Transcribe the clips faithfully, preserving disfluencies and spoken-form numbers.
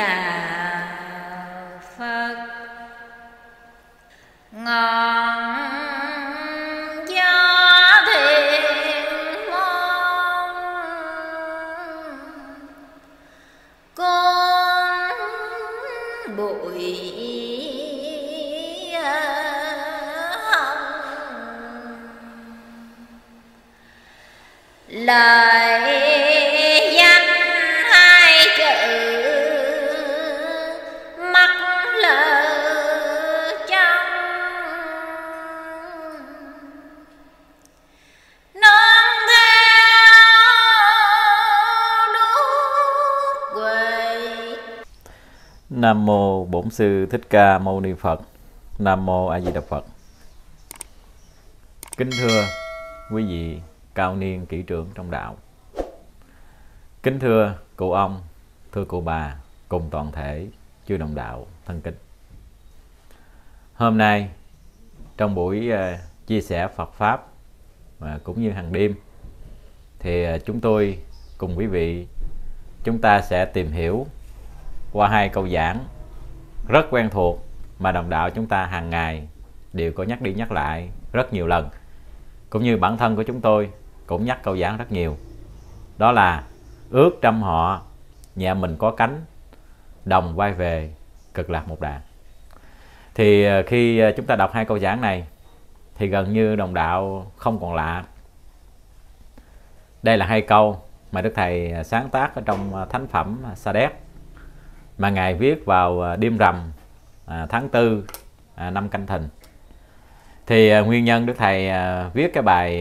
Đà Phật. Ngọn gió thiền môn con bụi lời danh hai chữ mắt lờ trong non theo đuốc quầy. Nam mô Bổn Sư Thích Ca Mâu Ni Phật. Nam mô A Di Đà Phật. Kính thưa quý vị cao niên kỹ trưởng trong đạo, kính thưa cụ ông, thưa cụ bà cùng toàn thể chư đồng đạo thân kính. Hôm nay trong buổi uh, chia sẻ Phật pháp uh, cũng như hàng đêm thì uh, chúng tôi cùng quý vị chúng ta sẽ tìm hiểu qua hai câu giảng rất quen thuộc mà đồng đạo chúng ta hàng ngày đều có nhắc đi nhắc lại rất nhiều lần, cũng như bản thân của chúng tôi cũng nhắc câu giảng rất nhiều. Đó là ước trăm họ nhà mình có cánh, đồng quay về cực lạc một đàn. Thì khi chúng ta đọc hai câu giảng này thì gần như đồng đạo không còn lạ. Đây là hai câu mà Đức Thầy sáng tác ở trong thánh phẩm Sa Đéc, mà Ngài viết vào đêm rằm tháng tư năm Canh Thìn. Thì nguyên nhân Đức Thầy viết cái bài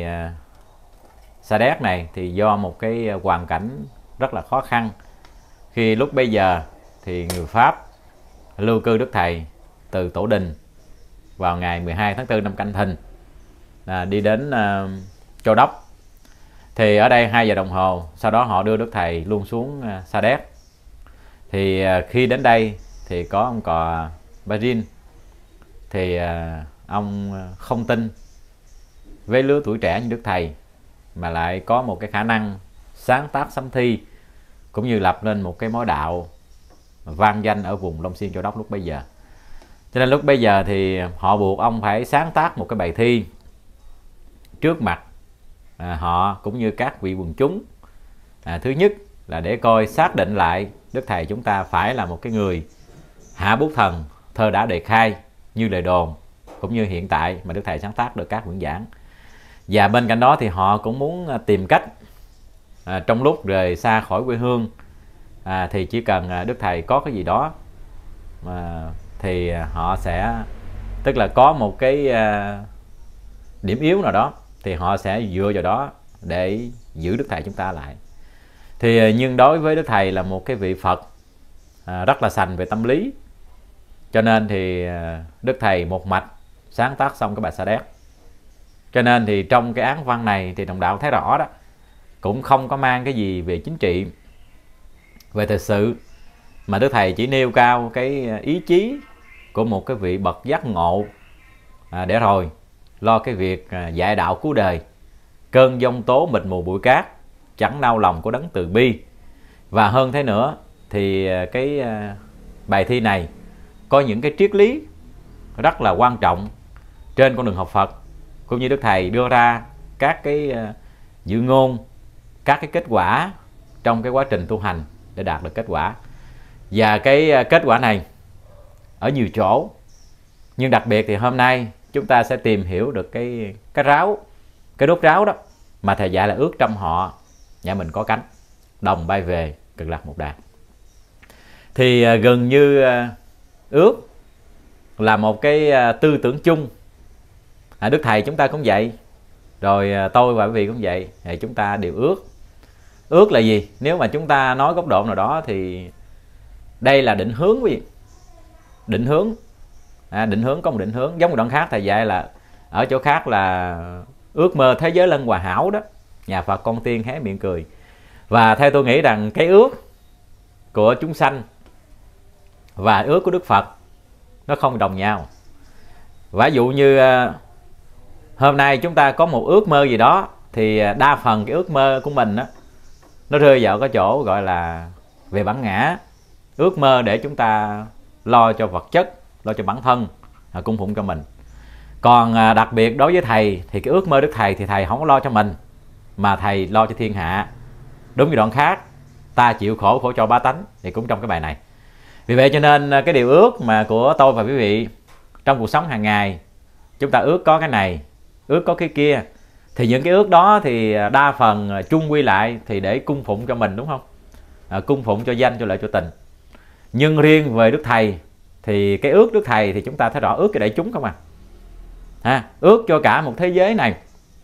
Sa Đéc này thì do một cái hoàn cảnh rất là khó khăn. Khi lúc bây giờ thì người Pháp lưu cư Đức Thầy từ Tổ Đình vào ngày mười hai tháng tư năm Canh Thìn à, đi đến uh, Châu Đốc. Thì ở đây hai giờ đồng hồ, sau đó họ đưa Đức Thầy luôn xuống uh, Sa Đéc. Thì uh, khi đến đây thì có ông cò Barin, thì uh, ông không tin với lứa tuổi trẻ như Đức Thầy mà lại có một cái khả năng sáng tác sấm thi, cũng như lập nên một cái mối đạo vang danh ở vùng Long Xuyên Châu Đốc lúc bấy giờ. Cho nên lúc bây giờ thì họ buộc ông phải sáng tác một cái bài thi trước mặt à, họ cũng như các vị quần chúng. À, thứ nhất là để coi xác định lại Đức Thầy chúng ta phải là một cái người hạ bút thần thơ đã đề khai như lời đồn, cũng như hiện tại mà Đức Thầy sáng tác được các quyển giảng. Và bên cạnh đó thì họ cũng muốn tìm cách à, trong lúc rời xa khỏi quê hương à, thì chỉ cần à, Đức Thầy có cái gì đó mà thì họ sẽ, tức là có một cái à, điểm yếu nào đó thì họ sẽ dựa vào đó để giữ Đức Thầy chúng ta lại. Thì nhưng đối với Đức Thầy là một cái vị Phật à, rất là sành về tâm lý, cho nên thì à, Đức Thầy một mạch sáng tác xong cái bài Sa Đéc. Cho nên thì trong cái án văn này thì đồng đạo thấy rõ đó, cũng không có mang cái gì về chính trị, về thời sự, mà Đức Thầy chỉ nêu cao cái ý chí của một cái vị bậc giác ngộ à, để rồi lo cái việc à, dạy đạo cứu đời. Cơn giông tố mịt mù bụi cát, chẳng nao lòng của đấng từ bi. Và hơn thế nữa thì à, cái à, bài thi này có những cái triết lý rất là quan trọng trên con đường học Phật, cũng như Đức Thầy đưa ra các cái uh, dự ngôn, các cái kết quả trong cái quá trình tu hành để đạt được kết quả. Và cái uh, kết quả này ở nhiều chỗ, nhưng đặc biệt thì hôm nay chúng ta sẽ tìm hiểu được cái cái ráo, cái đốt ráo đó mà Thầy dạy là ước trăm họ nhà mình có cánh, đồng bay về cực lạc một đàn. Thì uh, gần như uh, ước là một cái uh, tư tưởng chung. À, Đức Thầy chúng ta cũng vậy, rồi tôi và quý vị cũng vậy, thì chúng ta đều ước. Ước là gì? Nếu mà chúng ta nói góc độ nào đó thì đây là định hướng quý vị. Định hướng à, định hướng có một định hướng. Giống một đoạn khác Thầy dạy là ở chỗ khác là ước mơ thế giới lân hòa hảo đó, nhà Phật con tiên hé miệng cười. Và theo tôi nghĩ rằng cái ước của chúng sanh và ước của Đức Phật nó không đồng nhau. Ví dụ như hôm nay chúng ta có một ước mơ gì đó thì đa phần cái ước mơ của mình đó, nó rơi vào cái chỗ gọi là về bản ngã, ước mơ để chúng ta lo cho vật chất, lo cho bản thân, à, cung phụng cho mình. Còn à, đặc biệt đối với thầy thì cái ước mơ Đức Thầy thì thầy không có lo cho mình, mà thầy lo cho thiên hạ. Đúng như đoạn khác, ta chịu khổ khổ cho bá tánh, thì cũng trong cái bài này. Vì vậy cho nên cái điều ước mà của tôi và quý vị trong cuộc sống hàng ngày, chúng ta ước có cái này, ước có cái kia, thì những cái ước đó thì đa phần chung quy lại thì để cung phụng cho mình, đúng không? À, cung phụng cho danh, cho lợi, cho tình. Nhưng riêng về Đức Thầy thì cái ước Đức Thầy thì chúng ta thấy rõ ước cho đại chúng không à. À, ước cho cả một thế giới này,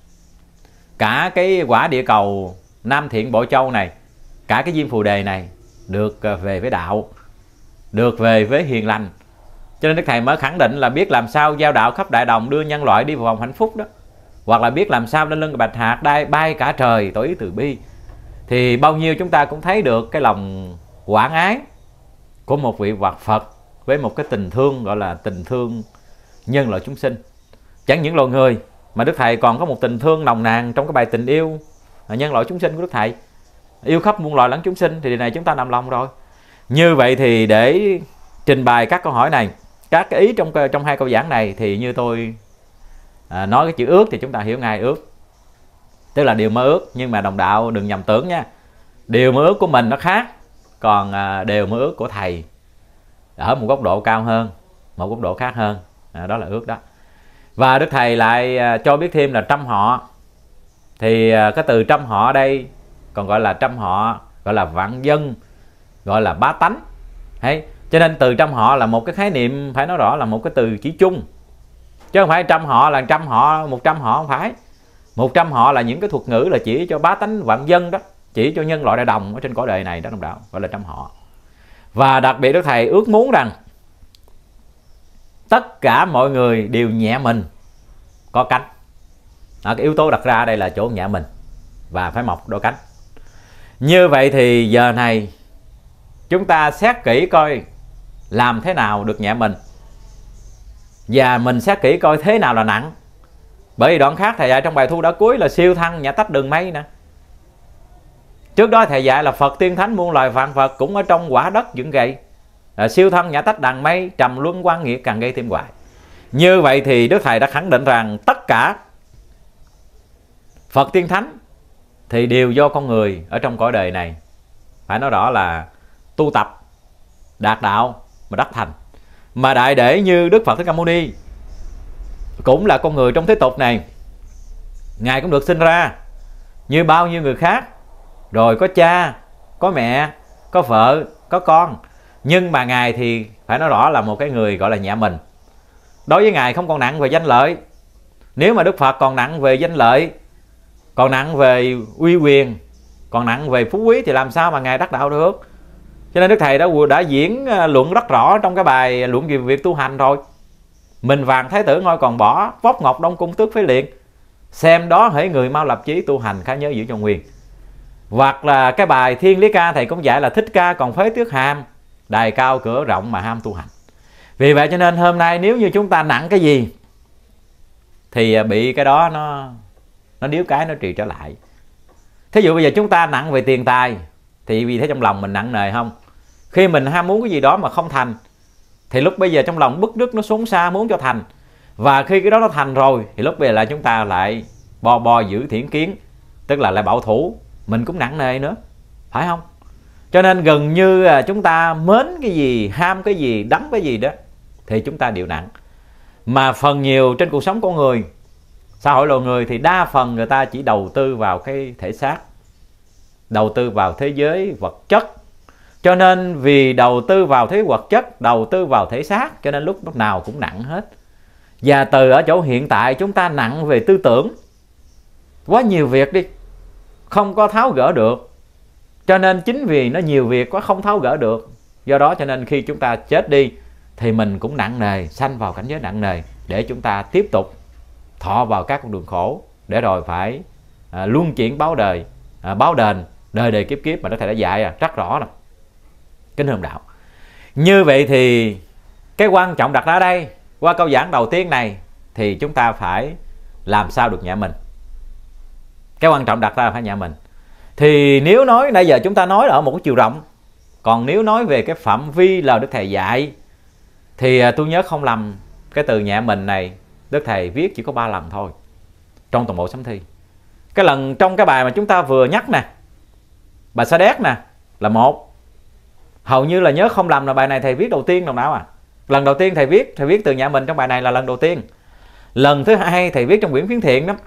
cả cái quả địa cầu Nam Thiện Bộ Châu này, cả cái diêm phù đề này được về với đạo, được về với hiền lành. Cho nên Đức Thầy mới khẳng định là biết làm sao giao đạo khắp đại đồng, đưa nhân loại đi vào vòng hạnh phúc đó. Hoặc là biết làm sao lên lưng bạch hạc đai bay cả trời, tỏ ý từ bi. Thì bao nhiêu chúng ta cũng thấy được cái lòng quảng ái của một vị hoạt Phật với một cái tình thương gọi là tình thương nhân loại chúng sinh. Chẳng những loài người mà Đức Thầy còn có một tình thương nồng nàn trong cái bài tình yêu nhân loại chúng sinh của Đức Thầy. Yêu khắp muôn loài lẫn chúng sinh, thì điều này chúng ta nằm lòng rồi. Như vậy thì để trình bày các câu hỏi này, các cái ý trong trong hai câu giảng này, thì như tôi à, nói cái chữ ước thì chúng ta hiểu ngay ước, tức là điều mơ ước. Nhưng mà đồng đạo đừng nhầm tưởng nha, điều mơ ước của mình nó khác, còn à, điều mơ ước của thầy ở một góc độ cao hơn, một góc độ khác hơn, à, đó là ước đó. Và Đức Thầy lại à, cho biết thêm là trăm họ. Thì à, cái từ trăm họ ở đây còn gọi là trăm họ, gọi là vạn dân, gọi là bá tánh. Hay cho nên từ trăm họ là một cái khái niệm, phải nói rõ là một cái từ chỉ chung, chứ không phải trăm họ là trăm họ, một trăm họ, không phải. Một trăm họ là những cái thuật ngữ là chỉ cho bá tánh vạn dân đó, chỉ cho nhân loại đại đồng ở trên cõi đời này đó, đồng đạo, gọi là trăm họ. Và đặc biệt Đức Thầy ước muốn rằng tất cả mọi người đều nhẹ mình có cánh. À, cái yếu tố đặt ra ở đây là chỗ nhẹ mình và phải mọc đôi cánh. Như vậy thì giờ này chúng ta xét kỹ coi làm thế nào được nhẹ mình, và mình xét kỹ coi thế nào là nặng. Bởi vì đoạn khác thầy dạy trong bài thu đã cuối là siêu thăng nhả tách đường mây nè. Trước đó thầy dạy là Phật tiên thánh muôn loài vạn Phật cũng ở trong quả đất dựng gậy. À, siêu thăng nhả tách đàn mây, trầm luân quan nghiệt càng gây thêm hoài. Như vậy thì Đức Thầy đã khẳng định rằng tất cả Phật tiên thánh thì đều do con người ở trong cõi đời này, phải nói rõ là tu tập đạt đạo mà đắc thành. Mà đại để như Đức Phật Thích Ca Mâu Ni cũng là con người trong thế tục này, Ngài cũng được sinh ra như bao nhiêu người khác, rồi có cha, có mẹ, có vợ, có con. Nhưng mà Ngài thì phải nói rõ là một cái người gọi là nhẹ mình. Đối với Ngài không còn nặng về danh lợi. Nếu mà Đức Phật còn nặng về danh lợi, còn nặng về uy quyền, còn nặng về phú quý, thì làm sao mà Ngài đắc đạo được. Cho nên Đức Thầy đã, đã diễn luận rất rõ trong cái bài luận về việc tu hành rồi. Mình vàng thái tử ngôi còn bỏ, vóc ngọc đông cung tước phế liền. Xem đó hễ người mau lập chí, tu hành khá nhớ giữ cho nguyên. Hoặc là cái bài Thiên Lý Ca thầy cũng dạy là Thích Ca còn phế tước hàm, đài cao cửa rộng mà ham tu hành. Vì vậy cho nên hôm nay nếu như chúng ta nặng cái gì thì bị cái đó nó nó điếu cái nó trì trở lại. Thí dụ bây giờ chúng ta nặng về tiền tài thì vì thế trong lòng mình nặng nề không? Khi mình ham muốn cái gì đó mà không thành thì lúc bây giờ trong lòng bức rứt, nó xuống xa muốn cho thành. Và khi cái đó nó thành rồi thì lúc bây giờ là chúng ta lại bo bo giữ thiển kiến, tức là lại bảo thủ, mình cũng nặng nề nữa, phải không? Cho nên gần như chúng ta mến cái gì, ham cái gì, đắm cái gì đó thì chúng ta đều nặng. Mà phần nhiều trên cuộc sống con người, xã hội loài người thì đa phần người ta chỉ đầu tư vào cái thể xác, đầu tư vào thế giới vật chất. Cho nên vì đầu tư vào thế vật chất, đầu tư vào thể xác, cho nên lúc lúc nào cũng nặng hết. Và từ ở chỗ hiện tại chúng ta nặng về tư tưởng, quá nhiều việc đi, không có tháo gỡ được. Cho nên chính vì nó nhiều việc quá không tháo gỡ được, do đó cho nên khi chúng ta chết đi thì mình cũng nặng nề, sanh vào cảnh giới nặng nề, để chúng ta tiếp tục thọ vào các con đường khổ, để rồi phải à, luân chuyển báo đời, à, báo đền, đời đời kiếp kiếp mà Đức Thầy đã dạy à, rất rõ rồi. Kính thưa đạo, như vậy thì cái quan trọng đặt ra đây qua câu giảng đầu tiên này thì chúng ta phải làm sao được nhẹ mình. Cái quan trọng đặt ra là phải nhẹ mình. Thì nếu nói nãy giờ chúng ta nói ở một cái chiều rộng, Còn nếu nói về cái phạm vi lời Đức Thầy dạy thì tôi nhớ không lầm, cái từ nhẹ mình này Đức Thầy viết chỉ có ba lần thôi trong toàn bộ sấm thi. Cái lần trong cái bài mà chúng ta vừa nhắc nè, bài Sa Đéc nè, là một. Hầu như là nhớ không lầm là bài này Thầy viết đầu tiên đồng đạo à. Lần đầu tiên Thầy viết, Thầy viết từ nhẹ mình trong bài này là lần đầu tiên. Lần thứ hai Thầy viết trong quyển Phiến Thiện đó,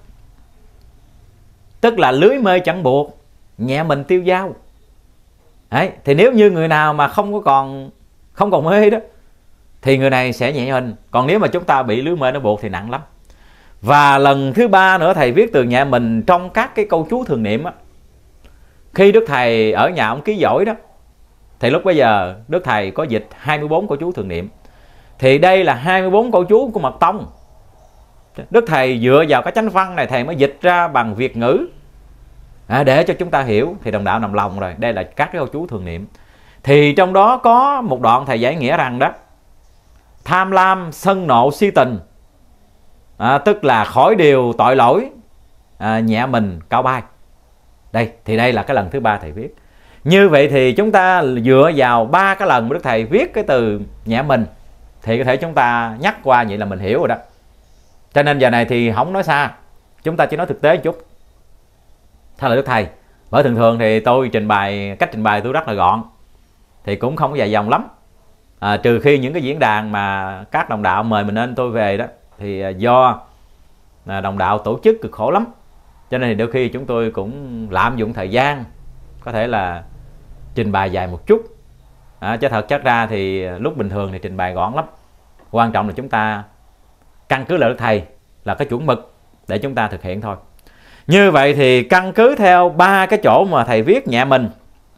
tức là lưới mê chẳng buộc, nhẹ mình tiêu dao. Đấy, thì nếu như người nào mà không có còn không còn mê đó thì người này sẽ nhẹ mình. Còn nếu mà chúng ta bị lưới mê nó buộc thì nặng lắm. Và lần thứ ba nữa Thầy viết từ nhẹ mình trong các cái câu chú thường niệm á. Khi Đức Thầy ở nhà ông ký giỏi đó, thì lúc bây giờ Đức Thầy có dịch hai mươi bốn câu chú thường niệm. Thì đây là hai mươi bốn câu chú của Mật Tông. Đức Thầy dựa vào cái chánh văn này Thầy mới dịch ra bằng Việt ngữ à, để cho chúng ta hiểu. Thì đồng đạo nằm lòng rồi, đây là các cái câu chú thường niệm. Thì trong đó có một đoạn Thầy giải nghĩa rằng đó, tham lam sân nộ si tình à, tức là khỏi điều tội lỗi à, nhẹ mình cao bay. Đây, thì đây là cái lần thứ ba Thầy viết. Như vậy thì chúng ta dựa vào ba cái lần mà Đức Thầy viết cái từ nhẹ mình thì có thể chúng ta nhắc qua vậy là mình hiểu rồi đó. Cho nên giờ này thì không nói xa, chúng ta chỉ nói thực tế một chút. Thay lời Đức Thầy, bởi thường thường thì tôi trình bày, cách trình bày tôi rất là gọn, thì cũng không có dài dòng lắm à, trừ khi những cái diễn đàn mà các đồng đạo mời mình lên tôi về đó, thì do đồng đạo tổ chức cực khổ lắm, cho nên thì đôi khi chúng tôi cũng lạm dụng thời gian, có thể là trình bày dài một chút à, chứ thật chất ra thì lúc bình thường thì trình bày gọn lắm. Quan trọng là chúng ta căn cứ lời Đức Thầy là cái chuẩn mực để chúng ta thực hiện thôi. Như vậy thì căn cứ theo ba cái chỗ mà Thầy viết nhẹ mình,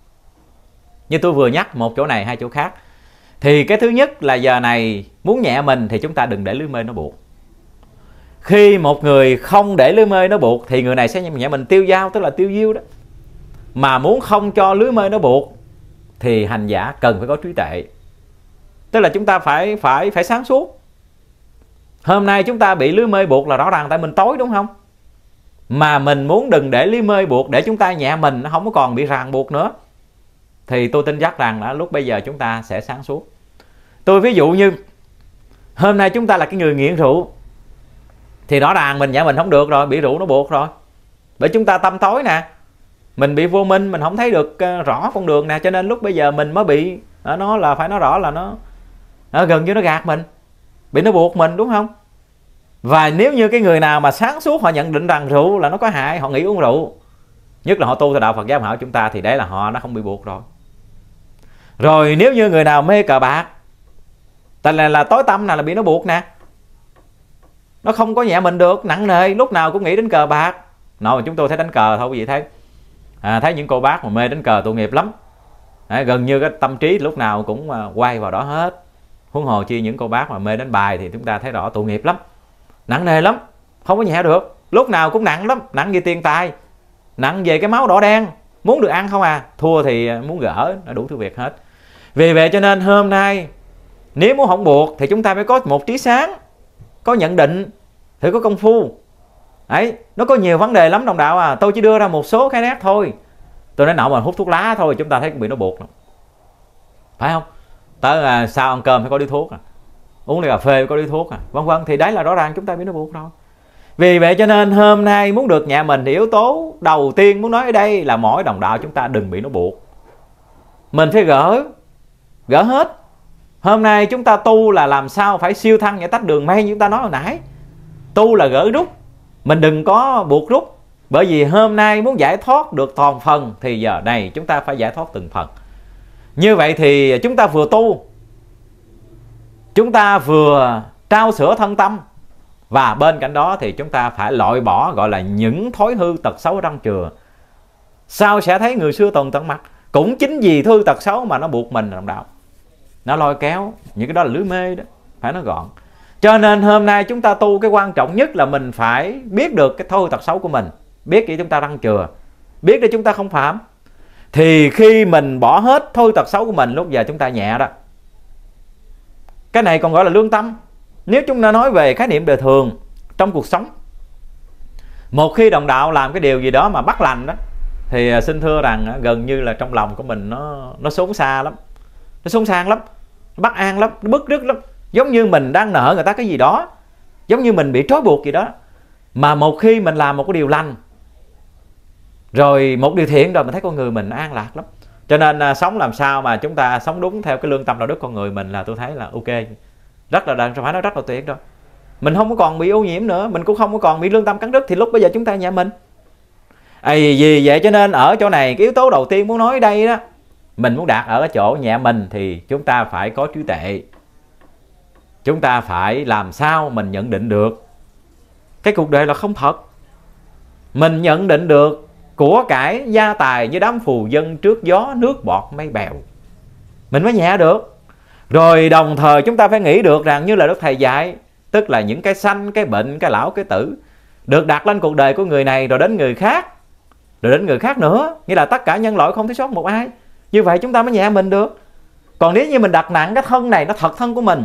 như tôi vừa nhắc, một chỗ này hai chỗ khác, thì cái thứ nhất là giờ này muốn nhẹ mình thì chúng ta đừng để lưới mê nó buộc. Khi một người không để lưới mê nó buộc thì người này sẽ nhẹ mình tiêu dao, tức là tiêu diêu đó. Mà muốn không cho lưới mê nó buộc thì hành giả cần phải có trí tuệ, tức là chúng ta phải phải phải sáng suốt. Hôm nay chúng ta bị lưới mê buộc là rõ ràng tại mình tối, đúng không? Mà mình muốn đừng để lưới mê buộc để chúng ta nhẹ mình, nó không có còn bị ràng buộc nữa, thì tôi tin chắc rằng là lúc bây giờ chúng ta sẽ sáng suốt. Tôi ví dụ như hôm nay chúng ta là cái người nghiện rượu thì rõ ràng mình nhẹ mình không được rồi, bị rượu nó buộc rồi. Bởi chúng ta tâm tối nè, mình bị vô minh, mình không thấy được rõ con đường nè, cho nên lúc bây giờ mình mới bị nó là phải nói rõ là nó, nó gần như nó gạt mình, bị nó buộc mình, đúng không? Và nếu như cái người nào mà sáng suốt họ nhận định rằng rượu là nó có hại, họ nghỉ uống rượu, nhất là họ tu theo đạo Phật giáo Bảo chúng ta, thì đấy là họ nó không bị buộc rồi. Rồi nếu như người nào mê cờ bạc, tại là, là tối tâm nào là bị nó buộc nè, nó không có nhẹ mình được, nặng nề, lúc nào cũng nghĩ đến cờ bạc. Nội mà chúng tôi thấy đánh cờ thôi quý vị thấy à, thấy những cô bác mà mê đánh cờ tội nghiệp lắm à, gần như cái tâm trí lúc nào cũng quay vào đó hết. Huống hồ chi những cô bác mà mê đánh bài thì chúng ta thấy rõ tội nghiệp lắm, nặng nề lắm, không có nhẹ được, lúc nào cũng nặng lắm, nặng về tiền tài, nặng về cái máu đỏ đen, muốn được ăn không à, thua thì muốn gỡ, nó đủ thứ việc hết. Vì vậy cho nên hôm nay nếu muốn không buộc thì chúng ta phải có một trí sáng, có nhận định, thì có công phu. Đấy, nó có nhiều vấn đề lắm đồng đạo à, tôi chỉ đưa ra một số cái nét thôi. Tôi nói nọ mà hút thuốc lá thôi chúng ta thấy cũng bị nó buộc lắm, phải không? Tới à, sau ăn cơm phải có điếu thuốc à, uống ly cà phê phải có điếu thuốc à, vân vân, thì đấy là rõ ràng chúng ta bị nó buộc rồi. Vì vậy cho nên hôm nay muốn được nhẹ mình thì yếu tố đầu tiên muốn nói ở đây là mỗi đồng đạo chúng ta đừng bị nó buộc. Mình phải gỡ, gỡ hết. Hôm nay chúng ta tu là làm sao phải siêu thăng giải tách đường mây như chúng ta nói hồi nãy. Tu là gỡ rút, mình đừng có buộc rút. Bởi vì hôm nay muốn giải thoát được toàn phần thì giờ này chúng ta phải giải thoát từng phần. Như vậy thì chúng ta vừa tu, chúng ta vừa trao sữa thân tâm, và bên cạnh đó thì chúng ta phải loại bỏ gọi là những thói hư tật xấu răng chừa. Sao sẽ thấy người xưa tồn tận mặt? Cũng chính vì hư tật xấu mà nó buộc mình đồng đạo, nó lôi kéo, những cái đó là lưới mê đó, phải nói gọn. Cho nên hôm nay chúng ta tu cái quan trọng nhất là mình phải biết được cái thói tật xấu của mình, biết để chúng ta răng chừa, biết để chúng ta không phạm. Thì khi mình bỏ hết thói tật xấu của mình, lúc giờ chúng ta nhẹ đó. Cái này còn gọi là lương tâm. Nếu chúng ta nói về khái niệm đời thường trong cuộc sống, một khi đồng đạo làm cái điều gì đó mà bắt lành đó, thì xin thưa rằng gần như là trong lòng của mình nó nó xốn xa lắm, nó xốn sang lắm, bất an lắm, nó bức rứt lắm, giống như mình đang nợ người ta cái gì đó, giống như mình bị trói buộc gì đó. Mà một khi mình làm một cái điều lành rồi, một điều thiện rồi, mình thấy con người mình an lạc lắm. Cho nên à, sống làm sao mà chúng ta sống đúng theo cái lương tâm đạo đức con người mình là tôi thấy là ok, rất là phải nói rất là tuyệt rồi. Mình không có còn bị ô nhiễm nữa, mình cũng không có còn bị lương tâm cắn rứt, thì lúc bây giờ chúng ta nhà mình. Ây vì vậy cho nên ở chỗ này cái yếu tố đầu tiên muốn nói đây đó, mình muốn đạt ở cái chỗ nhẹ mình thì chúng ta phải có trí tuệ. Chúng ta phải làm sao mình nhận định được cái cuộc đời là không thật. Mình nhận định được của cải gia tài như đám phù dân trước gió nước bọt mây bèo, mình mới nhẹ được. Rồi đồng thời chúng ta phải nghĩ được rằng như là Đức Thầy dạy, tức là những cái sanh, cái bệnh, cái lão, cái tử được đặt lên cuộc đời của người này, rồi đến người khác, rồi đến người khác nữa, nghĩa là tất cả nhân loại không thiếu sót một ai. Như vậy chúng ta mới nhẹ mình được. Còn nếu như mình đặt nặng cái thân này nó thật thân của mình,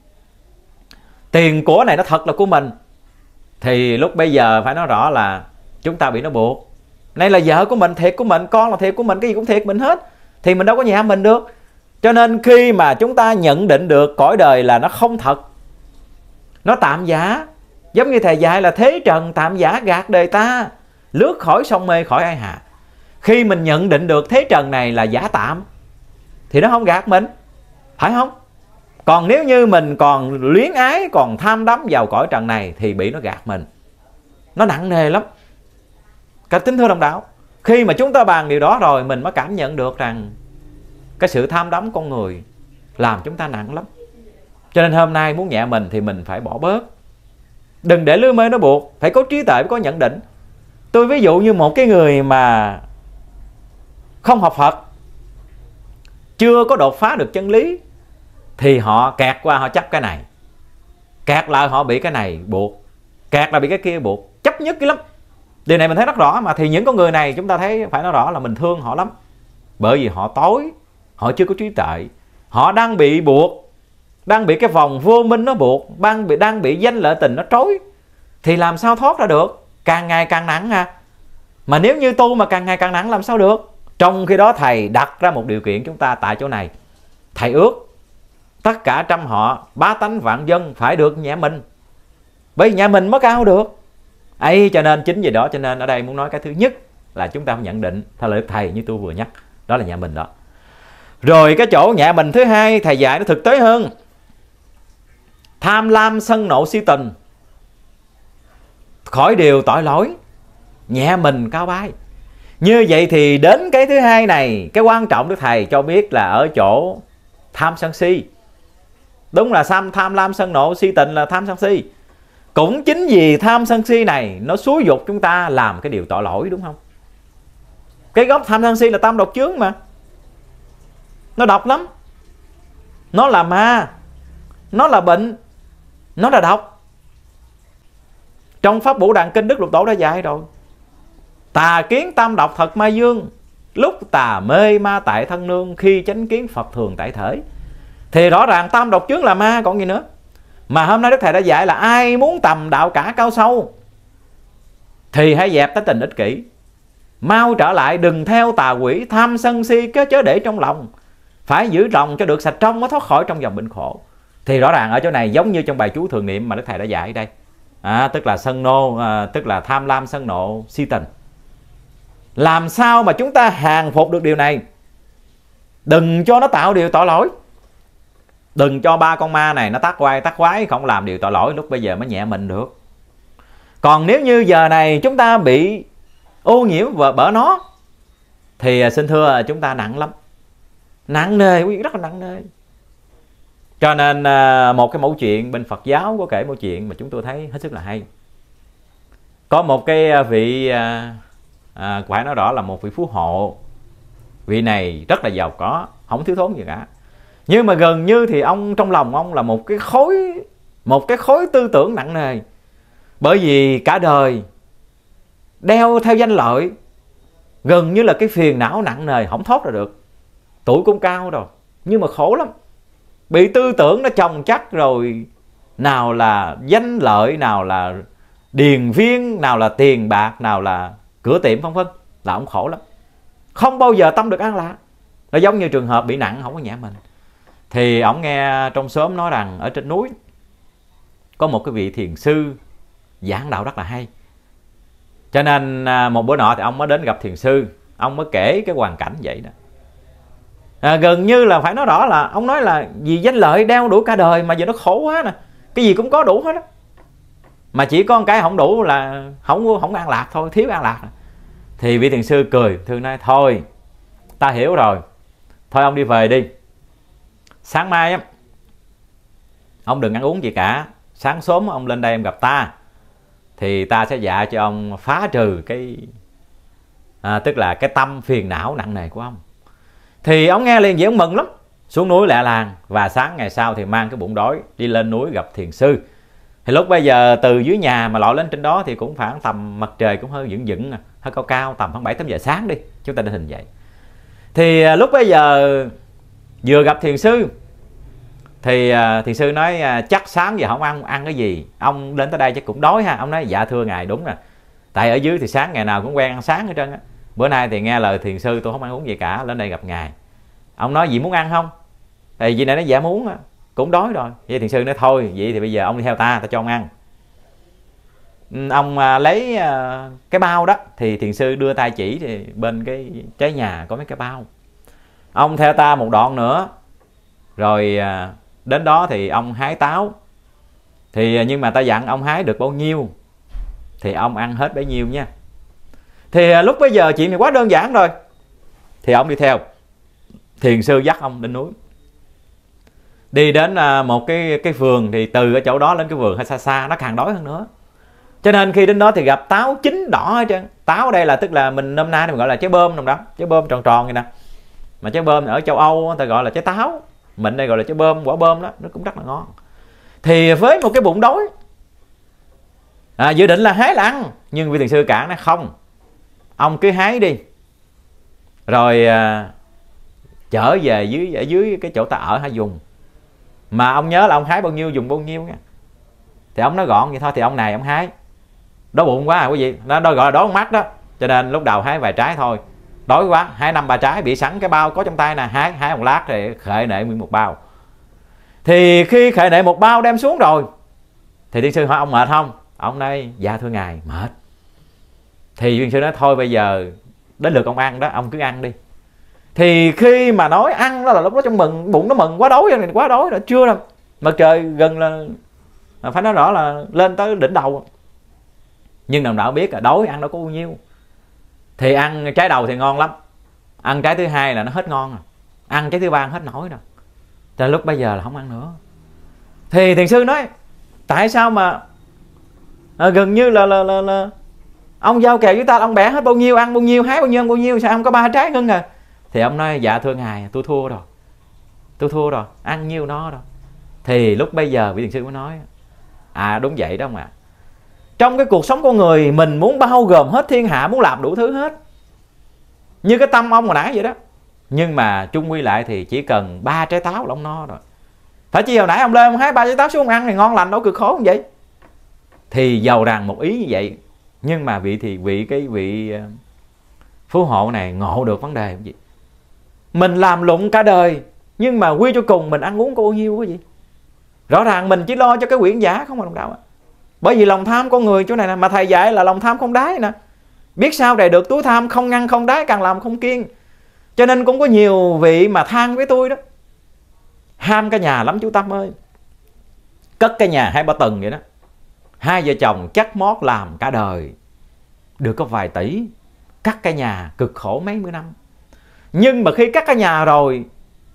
tiền của này nó thật là của mình, thì lúc bây giờ phải nói rõ là chúng ta bị nó buộc. Này là vợ của mình, thiệt của mình, con là thiệt của mình, cái gì cũng thiệt mình hết, thì mình đâu có nhẹ mình được. Cho nên khi mà chúng ta nhận định được cõi đời là nó không thật, nó tạm giả, giống như Thầy dạy là thế trần tạm giả gạt đời ta, lướt khỏi sông mê khỏi ai hà. Khi mình nhận định được thế trần này là giả tạm thì nó không gạt mình, phải không? Còn nếu như mình còn luyến ái, còn tham đắm vào cõi trần này thì bị nó gạt mình, nó nặng nề lắm. Các tín thưa đồng đạo, khi mà chúng ta bàn điều đó rồi, mình mới cảm nhận được rằng cái sự tham đắm con người làm chúng ta nặng lắm. Cho nên hôm nay muốn nhẹ mình thì mình phải bỏ bớt, đừng để lưới mê nó buộc, phải có trí tuệ, phải có nhận định. Tôi ví dụ như một cái người mà không học Phật, chưa có đột phá được chân lý, thì họ kẹt qua họ chấp cái này, kẹt lại họ bị cái này buộc, kẹt là bị cái kia buộc, chấp nhất cái lắm. Điều này mình thấy rất rõ mà. Thì những con người này chúng ta thấy phải nói rõ là mình thương họ lắm, bởi vì họ tối, họ chưa có trí tuệ, họ đang bị buộc, đang bị cái vòng vô minh nó buộc, đang bị, đang bị danh lợi tình nó trói, thì làm sao thoát ra được, càng ngày càng nặng à. Mà nếu như tu mà càng ngày càng nặng làm sao được. Trong khi đó Thầy đặt ra một điều kiện chúng ta tại chỗ này, Thầy ước tất cả trăm họ bá tánh vạn dân phải được nhẹ mình, bởi vì nhẹ mình mới cao được ấy. Cho nên chính vì đó cho nên ở đây muốn nói cái thứ nhất là chúng ta phải nhận định theo lời Thầy như tôi vừa nhắc, đó là nhẹ mình đó. Rồi cái chỗ nhẹ mình thứ hai Thầy dạy nó thực tế hơn. Tham lam sân nộ si tình khỏi điều tội lỗi, nhẹ mình cao bay. Như vậy thì đến cái thứ hai này, cái quan trọng Đức Thầy cho biết là ở chỗ tham sân si. Đúng là tham, tham lam sân nộ si tình là tham sân si. Cũng chính vì tham sân si này nó xúi dục chúng ta làm cái điều tội lỗi, đúng không? Cái gốc tham sân si là tam độc chướng mà, nó độc lắm, nó là ma, nó là bệnh, nó là độc. Trong Pháp Bổ Đàn Kinh Đức Lục Tổ đã dạy rồi. Tà kiến tam độc thật ma dương, lúc tà mê ma tại thân nương, khi chánh kiến Phật thường tại thể. Thì rõ ràng tam độc chướng là ma còn gì nữa. Mà hôm nay Đức Thầy đã dạy là ai muốn tầm đạo cả cao sâu thì hãy dẹp cái tình ích kỷ, mau trở lại, đừng theo tà quỷ tham sân si cái chớ để trong lòng, phải giữ lòng cho được sạch trong mới thoát khỏi trong dòng bệnh khổ. Thì rõ ràng ở chỗ này giống như trong bài chú thường niệm mà Đức Thầy đã dạy đây, à, tức là sân nô, à, tức là tham lam sân nộ si tình. Làm sao mà chúng ta hàng phục được điều này, đừng cho nó tạo điều tội lỗi, đừng cho ba con ma này nó tác quay tác quái không làm điều tội lỗi, lúc bây giờ mới nhẹ mình được. Còn nếu như giờ này chúng ta bị ô nhiễm và bởi nó thì xin thưa chúng ta nặng lắm, nặng nề, rất là nặng nề. Cho nên một cái mẫu chuyện bên Phật giáo có kể một chuyện mà chúng tôi thấy hết sức là hay. Có một cái vị, à, phải nói rõ là một vị phú hộ. Vị này rất là giàu có, không thiếu thốn gì cả. Nhưng mà gần như thì ông trong lòng ông là một cái khối, một cái khối tư tưởng nặng nề. Bởi vì cả đời đeo theo danh lợi, gần như là cái phiền não nặng nề không thoát ra được. Tuổi cũng cao rồi nhưng mà khổ lắm, bị tư tưởng nó chồng chắc rồi, nào là danh lợi, nào là điền viên, nào là tiền bạc, nào là cửa tiệm vân vân, là ông khổ lắm. không bao giờ tâm được an lạc. Nó giống như trường hợp bị nặng không có nhẹ mình. Thì ổng nghe trong xóm nói rằng ở trên núi có một cái vị thiền sư giảng đạo rất là hay. Cho nên một bữa nọ thì ông mới đến gặp thiền sư. Ông mới kể cái hoàn cảnh vậy đó. À, gần như là phải nói rõ là ông nói là vì danh lợi đeo đuổi cả đời mà giờ nó khổ quá nè. Cái gì cũng có đủ hết đó. Mà chỉ có một cái không đủ là không không an lạc thôi, thiếu an lạc. Thì vị thiền sư cười, thương nói thôi ta hiểu rồi. Thôi ông đi về đi. Sáng mai á, ông đừng ăn uống gì cả. Sáng sớm ông lên đây em gặp ta. Thì ta sẽ dạy cho ông phá trừ cái à, tức là cái tâm phiền não nặng nề của ông. Thì ông nghe liền vậy, ông mừng lắm. Xuống núi lẹ làng. Và sáng ngày sau thì mang cái bụng đói đi lên núi gặp thiền sư. Thì lúc bây giờ từ dưới nhà mà lội lên trên đó thì cũng khoảng tầm mặt trời cũng hơi dựng dựng, hơi cao cao, tầm khoảng bảy tám giờ sáng đi. Chúng ta nên hình vậy. Thì lúc bây giờ vừa gặp thiền sư thì thiền sư nói chắc sáng giờ không ăn ăn cái gì, ông lên tới đây chắc cũng đói ha. Ông nói dạ thưa ngài, đúng nè, tại ở dưới thì sáng ngày nào cũng quen ăn sáng hết trơn á. Bữa nay thì nghe lời thiền sư tôi không ăn uống gì cả, lên đây gặp ngài. Ông nói gì muốn ăn không? Thì vì này nó dạ muốn á, cũng đói rồi. Vậy thiền sư nói thôi vậy thì bây giờ ông đi theo ta, ta cho ông ăn. Ông lấy cái bao đó thì thiền sư đưa tay chỉ thì bên cái trái nhà có mấy cái bao. Ông theo ta một đoạn nữa rồi đến đó thì ông hái táo. Thì nhưng mà ta dặn ông hái được bao nhiêu thì ông ăn hết bấy nhiêu nha. Thì lúc bây giờ chuyện này quá đơn giản rồi. Thì ông đi theo. Thiền sư dắt ông lên núi. Đi đến một cái cái vườn thì từ ở chỗ đó lên cái vườn hơi xa xa, nó càng đói hơn nữa. Cho nên khi đến đó thì gặp táo chín đỏ hết trơn. Táo ở đây là tức là mình hôm nay mình gọi là trái bơm đồng đó, trái bơm tròn tròn vậy nè. Mà trái bơm ở châu Âu người ta gọi là trái táo, mình đây gọi là trái bơm, quả bơm đó, nó cũng rất là ngon. Thì với một cái bụng đói à, dự định là hái là ăn, nhưng vị thiền sư cản nói không, ông cứ hái đi rồi à, trở về dưới ở dưới cái chỗ ta ở hãy dùng, mà ông nhớ là ông hái bao nhiêu dùng bao nhiêu nha. Thì ông nói gọn vậy thôi. Thì ông này ông hái đói bụng quá à quý vị, nó đôi gọi là đói mắt đó, cho nên lúc đầu hái vài trái thôi. Đói quá hái năm ba trái, bị sẵn cái bao có trong tay nè, hái hái một lát thì khệ nệ nguyên một bao. Thì khi khệ nệ một bao đem xuống rồi thì thiền sư hỏi ông mệt không? Ông nói dạ thưa ngài mệt. Thì thiền sư nói thôi bây giờ đến lượt ông ăn đó, ông cứ ăn đi. Thì khi mà nói ăn đó là lúc đó trong mừng bụng nó mừng quá đói rồi, quá đói rồi, chưa đâu, mặt trời gần là phải nói rõ là lên tới đỉnh đầu. Nhưng đồng đạo biết là đói ăn đâu có bao nhiêu. Thì ăn trái đầu thì ngon lắm, ăn trái thứ hai là nó hết ngon rồi, ăn trái thứ ba hết nổi rồi. Cho lúc bây giờ là không ăn nữa. Thì thiền sư nói tại sao mà à, gần như là, là, là, là ông giao kèo với ta, ông bẻ hết bao nhiêu ăn bao nhiêu, hái bao nhiêu ăn bao nhiêu, sao không có ba trái ngưng à? Thì ông nói dạ thưa ngài tôi thua rồi, tôi thua rồi, ăn nhiêu nó rồi. Thì lúc bây giờ vị thiền sư mới nói à đúng vậy đó ông ạ. À, trong cái cuộc sống con người mình muốn bao gồm hết thiên hạ, muốn làm đủ thứ hết, như cái tâm ông hồi nãy vậy đó. Nhưng mà chung quy lại thì chỉ cần ba trái táo là ông no rồi. Phải chi hồi nãy ông lên ông hái ba trái táo xuống ông ăn thì ngon lành đâu cực khổ không vậy. Thì giàu rằng một ý như vậy, nhưng mà vị thì vị cái vị phú hộ này ngộ được vấn đề không gì. Mình làm lụng cả đời nhưng mà quy cho cùng mình ăn uống có bao nhiêu cái gì. Rõ ràng mình chỉ lo cho cái quyển giả không mà đồng đạo ạ. Bởi vì lòng tham con người chỗ này nè, mà thầy dạy là lòng tham không đáy nè. Biết sao để được túi tham, không ngăn không đáy, càng làm không kiên. Cho nên cũng có nhiều vị mà than với tôi đó, ham cái nhà lắm chú Tâm ơi. Cất cái nhà hai ba tầng vậy đó, hai vợ chồng chắc mót làm cả đời được có vài tỷ, cắt cái nhà cực khổ mấy mươi năm. Nhưng mà khi cắt cái nhà rồi,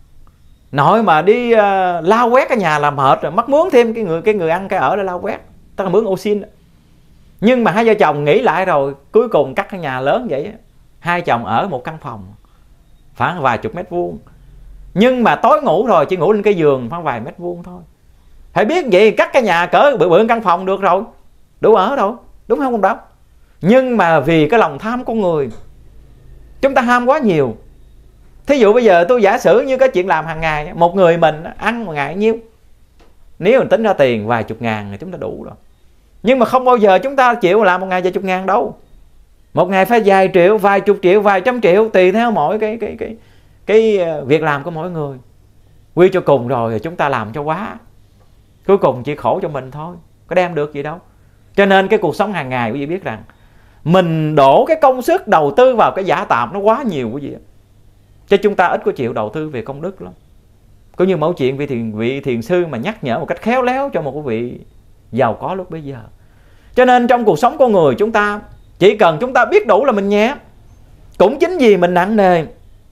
nội mà đi uh, lao quét cái nhà là mệt rồi, mắc mướn thêm cái người cái người ăn cái ở để lao quét, tức là mướn ô xin. Nhưng mà hai vợ chồng nghĩ lại rồi cuối cùng cắt cái nhà lớn vậy, hai chồng ở một căn phòng khoảng vài chục mét vuông, nhưng mà tối ngủ rồi chỉ ngủ lên cái giường khoảng vài mét vuông thôi. Phải biết vậy cắt cái nhà cỡ bự bự căn phòng được rồi, đủ ở đâu, đúng không ông đâu? Nhưng mà vì cái lòng tham con người, chúng ta ham quá nhiều. Thí dụ bây giờ tôi giả sử như cái chuyện làm hàng ngày, một người mình ăn một ngày nhiêu, nếu mình tính ra tiền vài chục ngàn thì chúng ta đủ rồi. Nhưng mà không bao giờ chúng ta chịu làm một ngày vài chục ngàn đâu. Một ngày phải vài triệu, vài chục triệu, vài trăm triệu, tùy theo mỗi cái cái cái cái việc làm của mỗi người. Quy cho cùng rồi thì chúng ta làm cho quá, cuối cùng chỉ khổ cho mình thôi, có đem được gì đâu. Cho nên cái cuộc sống hàng ngày quý vị biết rằng mình đổ cái công sức đầu tư vào cái giả tạm nó quá nhiều quý vị, cho chúng ta ít có chịu đầu tư về công đức lắm. Có như mẫu chuyện vị thiền, vị thiền sư mà nhắc nhở một cách khéo léo cho một quý vị giàu có lúc bấy giờ. Cho nên trong cuộc sống con người chúng ta chỉ cần chúng ta biết đủ là mình nhẹ. Cũng chính vì mình nặng nề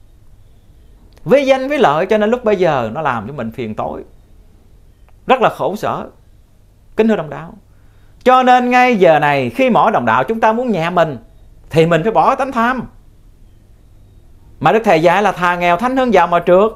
với danh với lợi cho nên lúc bây giờ nó làm cho mình phiền tối, rất là khổ sở. Kính thưa đồng đạo, cho nên ngay giờ này khi mỗi đồng đạo chúng ta muốn nhẹ mình thì mình phải bỏ tánh tham. Mà Đức Thầy dạy là thà nghèo thánh hơn giàu mà trượt,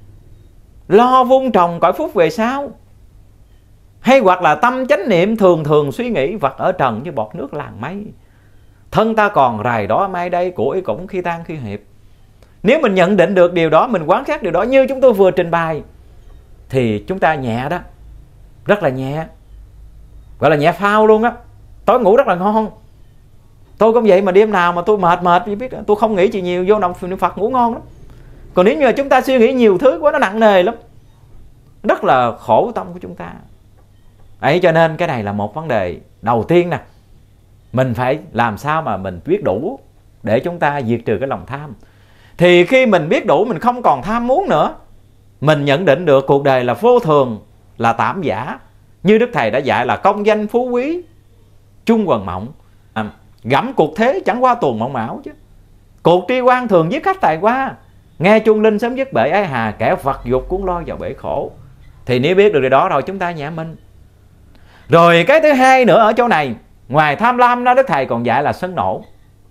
lo vun trồng cõi phúc về sau. Hay hoặc là tâm chánh niệm thường thường suy nghĩ vật ở trần như bọt nước làng mây, thân ta còn rày đó mai đây, của ý cũng khi tan khi hiệp. Nếu mình nhận định được điều đó, mình quán sát điều đó như chúng tôi vừa trình bày, thì chúng ta nhẹ đó, rất là nhẹ, gọi là nhẹ phao luôn á. Tối ngủ rất là ngon. Tôi cũng vậy mà đêm nào mà tôi mệt mệt, như biết tôi không nghĩ gì nhiều, vô nằm niệm Phật ngủ ngon lắm. Còn nếu như chúng ta suy nghĩ nhiều thứ quá, nó nặng nề lắm, rất là khổ tâm của chúng ta. Ấy cho nên cái này là một vấn đề đầu tiên nè. Mình phải làm sao mà mình biết đủ để chúng ta diệt trừ cái lòng tham. Thì khi mình biết đủ, mình không còn tham muốn nữa, mình nhận định được cuộc đời là vô thường, là tạm giả. Như Đức Thầy đã dạy là công danh phú quý chung quần mộng, à, gẫm cuộc thế chẳng qua tuồng mộng ảo chứ. Cuộc tri quan thường giết khách tài qua, nghe chuông linh sớm dứt bể ái hà, kẻ vật dục cuốn lôi vào bể khổ. Thì nếu biết được điều đó rồi chúng ta nhẹ mình. Rồi cái thứ hai nữa ở chỗ này, ngoài tham lam đó, Đức Thầy còn dạy là sân nộ.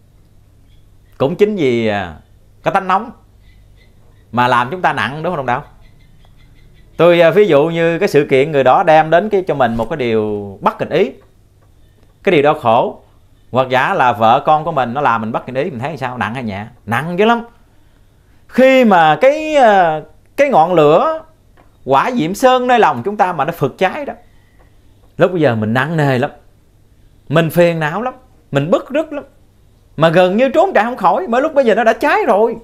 Cũng chính vì cái tánh nóng mà làm chúng ta nặng, đúng không đồng đạo? Tôi ví dụ như cái sự kiện người đó đem đến cái cho mình một cái điều bất nghịch ý, cái điều đó khổ, hoặc giả là vợ con của mình nó làm mình bất nghịch ý, mình thấy sao, nặng hay nhẹ? Nặng dữ lắm. Khi mà cái cái ngọn lửa quả diệm sơn nơi lòng chúng ta mà nó phực cháy đó, lúc bây giờ mình nặng nề lắm, mình phiền não lắm, mình bức rứt lắm, mà gần như trốn chạy không khỏi, bởi lúc bây giờ nó đã cháy rồi.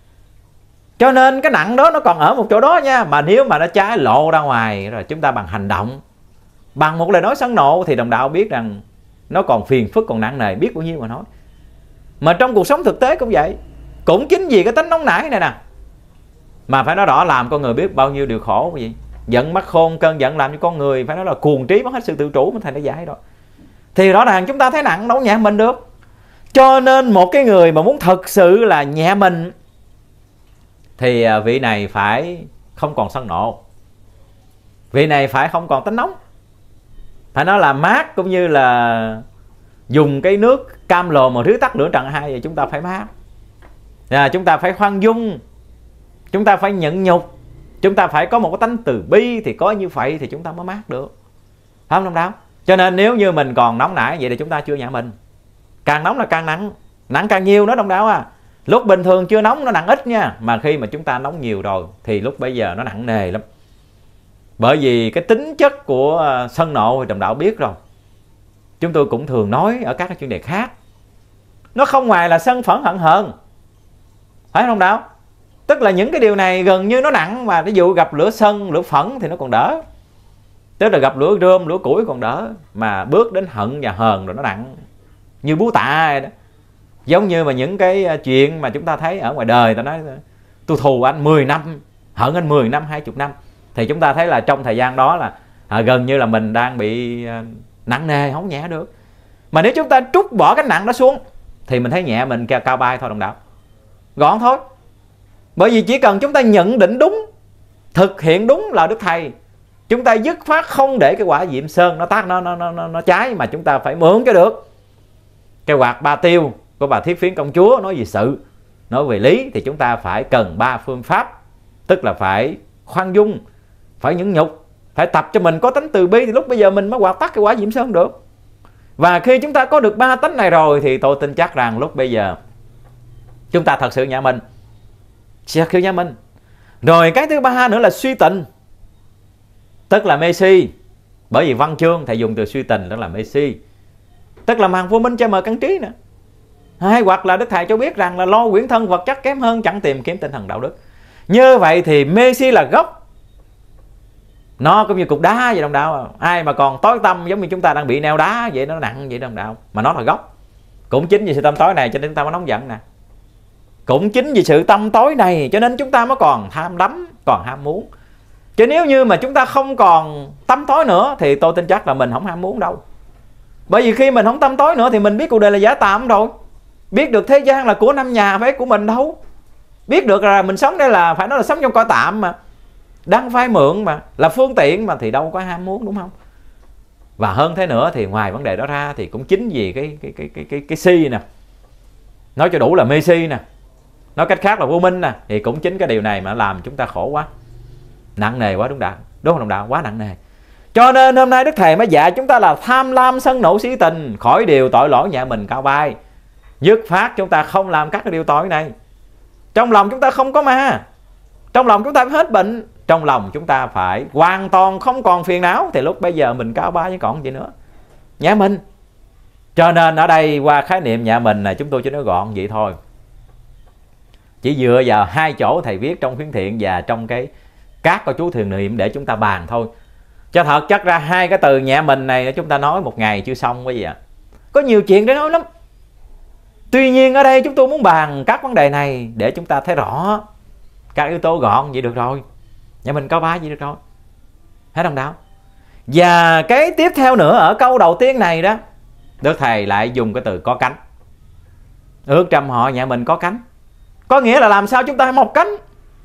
Cho nên cái nặng đó nó còn ở một chỗ đó nha. Mà nếu mà nó cháy lộ ra ngoài rồi, chúng ta bằng hành động, bằng một lời nói sân nộ, thì đồng đạo biết rằng nó còn phiền phức, còn nặng nề biết bao nhiêu mà nói. Mà trong cuộc sống thực tế cũng vậy. Cũng chính vì cái tính nóng nảy này nè, mà phải nói rõ làm con người biết bao nhiêu điều khổ cái gì. Giận mắc khôn, cơn giận làm cho con người phải nói là cuồng trí, mất hết sự tự chủ. Mình Thầy đã giải đó. Thì rõ ràng chúng ta thấy nặng đâu nhẹ mình được. Cho nên một cái người mà muốn thật sự là nhẹ mình thì vị này phải không còn sân nộ, vị này phải không còn tính nóng, phải nói là mát, cũng như là dùng cái nước cam lồ mà rưới tắt lửa trần hai, thì chúng ta phải mát. À, chúng ta phải khoan dung, chúng ta phải nhẫn nhục, chúng ta phải có một cái tánh từ bi, thì có như vậy thì chúng ta mới mát được, phải không đồng đạo? Cho nên nếu như mình còn nóng nảy vậy thì chúng ta chưa nhẹ mình. Càng nóng là càng nặng, nặng càng nhiều nữa đồng đạo à. Lúc bình thường chưa nóng nó nặng ít nha, mà khi mà chúng ta nóng nhiều rồi thì lúc bây giờ nó nặng nề lắm. Bởi vì cái tính chất của sân nộ thì đồng đạo biết rồi, chúng tôi cũng thường nói ở các cái chuyên đề khác, nó không ngoài là sân phẫn hận hờn, phải không đồng đạo? Tức là những cái điều này gần như nó nặng, mà ví dụ gặp lửa sân, lửa phẫn thì nó còn đỡ, tức là gặp lửa rơm, lửa củi còn đỡ, mà bước đến hận và hờn rồi nó nặng như búa tạ vậy đó. Giống như mà những cái chuyện mà chúng ta thấy ở ngoài đời, ta nói tôi thù anh mười năm, hận anh mười năm, hai mươi năm, thì chúng ta thấy là trong thời gian đó là à, gần như là mình đang bị à, nặng nề, không nhẹ được. Mà nếu chúng ta trút bỏ cái nặng đó xuống thì mình thấy nhẹ mình cao bay thôi đồng đạo, gọn thôi. Bởi vì chỉ cần chúng ta nhận định đúng, thực hiện đúng là Đức Thầy, chúng ta dứt khoát không để cái quả diệm sơn nó tắt, nó, nó, nó, nó cháy, mà chúng ta phải mượn cho được. Cái quạt ba tiêu của bà Thiết Phiến công chúa nói về sự, nói về lý, thì chúng ta phải cần ba phương pháp. Tức là phải khoan dung, phải nhẫn nhục, phải tập cho mình có tánh từ bi, thì lúc bây giờ mình mới quạt tắt cái quả diệm sơn được. Và khi chúng ta có được ba tánh này rồi thì tôi tin chắc rằng lúc bây giờ chúng ta thật sự nhẹ mình, thật sự nhẹ mình. Rồi cái thứ ba nữa là suy tình, tức là mê si. Bởi vì văn chương thầy dùng từ suy tình, tức là mê si, tức là màn vô minh che mờ căn trí nè. hay hoặc là Đức Thầy cho biết rằng là lo quyển thân vật chất kém hơn, chẳng tìm kiếm tinh thần đạo đức. Như vậy thì mê si là gốc, nó cũng như cục đá vậy đồng đạo. Ai mà còn tối tâm giống như chúng ta đang bị neo đá vậy, nó nặng vậy đồng đạo, mà nó là gốc. Cũng chính vì sự tâm tối này cho nên chúng ta mới nóng giận nè. Cũng chính vì sự tâm tối này cho nên chúng ta mới còn tham đắm, còn ham muốn. Chứ nếu như mà chúng ta không còn tâm tối nữa thì tôi tin chắc là mình không ham muốn đâu. Bởi vì khi mình không tâm tối nữa thì mình biết cuộc đời là giả tạm rồi. Biết được thế gian là của năm nhà phải của mình đâu. Biết được là mình sống đây là phải nói là sống trong cõi tạm mà, đang phai mượn mà, là phương tiện mà, thì đâu có ham muốn, đúng không? Và hơn thế nữa thì ngoài vấn đề đó ra thì cũng chính vì cái cái cái cái cái, cái si nè, nói cho đủ là mê si nè, nói cách khác là vô minh nè, thì cũng chính cái điều này mà làm chúng ta khổ quá, nặng nề quá, đúng đạo, đúng không đồng đạo? Quá nặng nề. Cho nên hôm nay Đức Thầy mới dạy chúng ta là tham lam sân nộ sĩ tình, khỏi điều tội lỗi nhà mình cao bay. Dứt phát chúng ta không làm các cái điều tội này. Trong lòng chúng ta không có ma, trong lòng chúng ta phải hết bệnh, trong lòng chúng ta phải hoàn toàn không còn phiền não, thì lúc bây giờ mình cao bay chứ còn gì nữa, nhà mình. Cho nên ở đây qua khái niệm nhà mình này chúng tôi chỉ nói gọn vậy thôi. Chỉ dựa vào hai chỗ thầy viết trong khuyến thiện và trong cái các câu chú thiền niệm để chúng ta bàn thôi. Cho thật chắc ra hai cái từ nhà mình này chúng ta nói một ngày chưa xong quý vị ạ. Có nhiều chuyện để nói lắm. Tuy nhiên ở đây chúng tôi muốn bàn các vấn đề này để chúng ta thấy rõ các yếu tố gọn vậy được rồi. Nhà mình cao ba vậy được rồi. Thấy đồng đạo? Và cái tiếp theo nữa ở câu đầu tiên này đó, Đức Thầy lại dùng cái từ có cánh. Ước trăm họ nhà mình có cánh. Có nghĩa là làm sao chúng ta phải một cánh.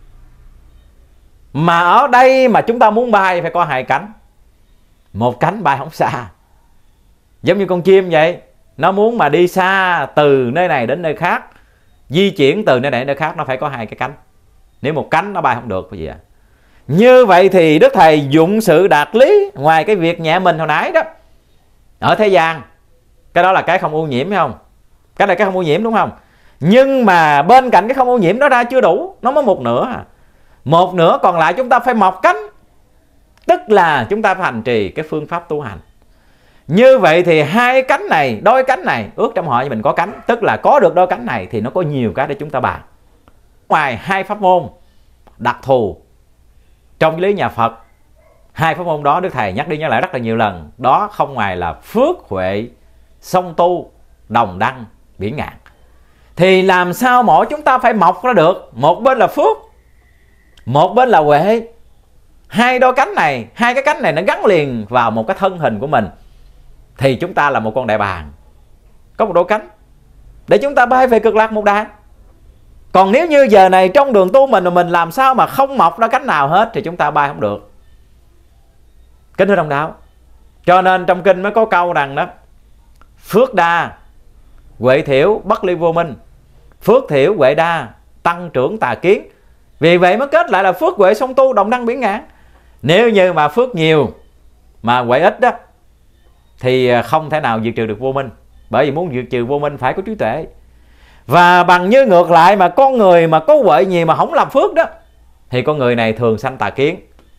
Mà ở đây mà chúng ta muốn bay phải có hai cánh. Một cánh bay không xa. Giống như con chim vậy. Nó muốn mà đi xa từ nơi này đến nơi khác, di chuyển từ nơi này đến nơi khác, nó phải có hai cái cánh. Nếu một cánh nó bay không được cái gì ạ. Như vậy thì Đức Thầy dụng sự đạt lý. Ngoài cái việc nhẹ mình hồi nãy đó, ở thế gian, cái đó là cái không ô nhiễm phải không? Cái này cái không ô nhiễm đúng không? Nhưng mà bên cạnh cái không ô nhiễm đó ra chưa đủ. Nó mới một nửa. Một nửa còn lại chúng ta phải mọc cánh. Tức là chúng ta phải hành trì cái phương pháp tu hành. Như vậy thì hai cánh này, đôi cánh này, ước trong họ như mình có cánh. Tức là có được đôi cánh này thì nó có nhiều cái để chúng ta bàn. Ngoài hai pháp môn đặc thù trong lý nhà Phật, hai pháp môn đó Đức Thầy nhắc đi nhắc lại rất là nhiều lần. Đó không ngoài là phước huệ song tu, đồng đăng biển ngạn. Thì làm sao mỗi chúng ta phải mọc ra được. Một bên là phước, một bên là huệ. Hai đôi cánh này, hai cái cánh này nó gắn liền vào một cái thân hình của mình, thì chúng ta là một con đại bàng, có một đôi cánh để chúng ta bay về cực lạc một đàn. Còn nếu như giờ này trong đường tu mình mình làm sao mà không mọc ra cánh nào hết thì chúng ta bay không được. Kính thưa đồng đạo, cho nên trong kinh mới có câu rằng đó: phước đa huệ thiểu bất ly vô minh, phước thiểu huệ đa tăng trưởng tà kiến. Vì vậy mới kết lại là phước huệ song tu, đồng đăng biển ngạn. Nếu như mà phước nhiều mà huệ ít đó thì không thể nào diệt trừ được vô minh. Bởi vì muốn diệt trừ vô minh phải có trí tuệ. Và bằng như ngược lại, mà con người mà có huệ nhiều mà không làm phước đó thì con người này thường sanh tà kiến.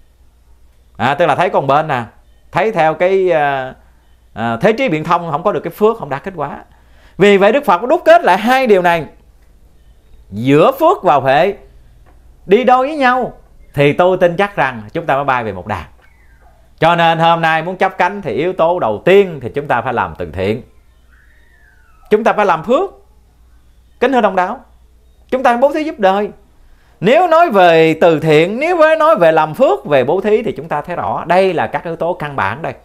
À, tức là thấy con bên nè, thấy theo cái à, à, thế trí biện thông, không có được cái phước, không đạt kết quả. Vì vậy Đức Phật đúc kết lại hai điều này, giữa phước và huệ đi đôi với nhau, thì tôi tin chắc rằng chúng ta mới bay về một đàn. Cho nên hôm nay muốn chấp cánh thì yếu tố đầu tiên thì chúng ta phải làm từ thiện, chúng ta phải làm phước. Kính thưa đồng đạo, chúng ta phải bố thí giúp đời. Nếu nói về từ thiện, nếu với nói về làm phước, về bố thí thì chúng ta thấy rõ đây là các yếu tố căn bản đây.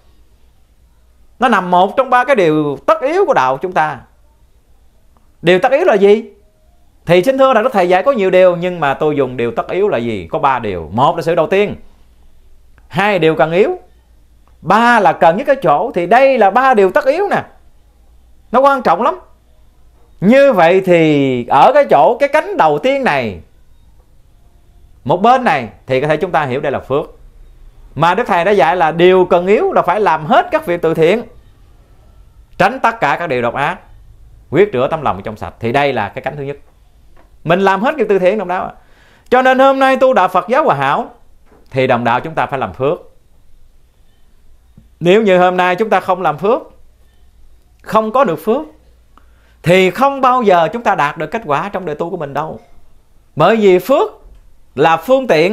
Nó nằm một trong ba cái điều tất yếu của đạo chúng ta. Điều tất yếu là gì? Thì xin thưa là Đức Thầy dạy có nhiều điều, nhưng mà tôi dùng điều tất yếu là gì? Có ba điều. Một là sự đầu tiên, hai điều cần yếu, ba là cần nhất cái chỗ. Thì đây là ba điều tất yếu nè, nó quan trọng lắm. Như vậy thì ở cái chỗ cái cánh đầu tiên này, một bên này, thì có thể chúng ta hiểu đây là phước. Mà Đức Thầy đã dạy là điều cần yếu là phải làm hết các việc từ thiện, tránh tất cả các điều độc ác, quyết rửa tấm lòng trong sạch. Thì đây là cái cánh thứ nhất, mình làm hết việc từ thiện đồng đạo. Cho nên hôm nay tu đạo Phật giáo Hòa Hảo thì đồng đạo chúng ta phải làm phước. Nếu như hôm nay chúng ta không làm phước, không có được phước, thì không bao giờ chúng ta đạt được kết quả trong đời tu của mình đâu. Bởi vì phước là phương tiện,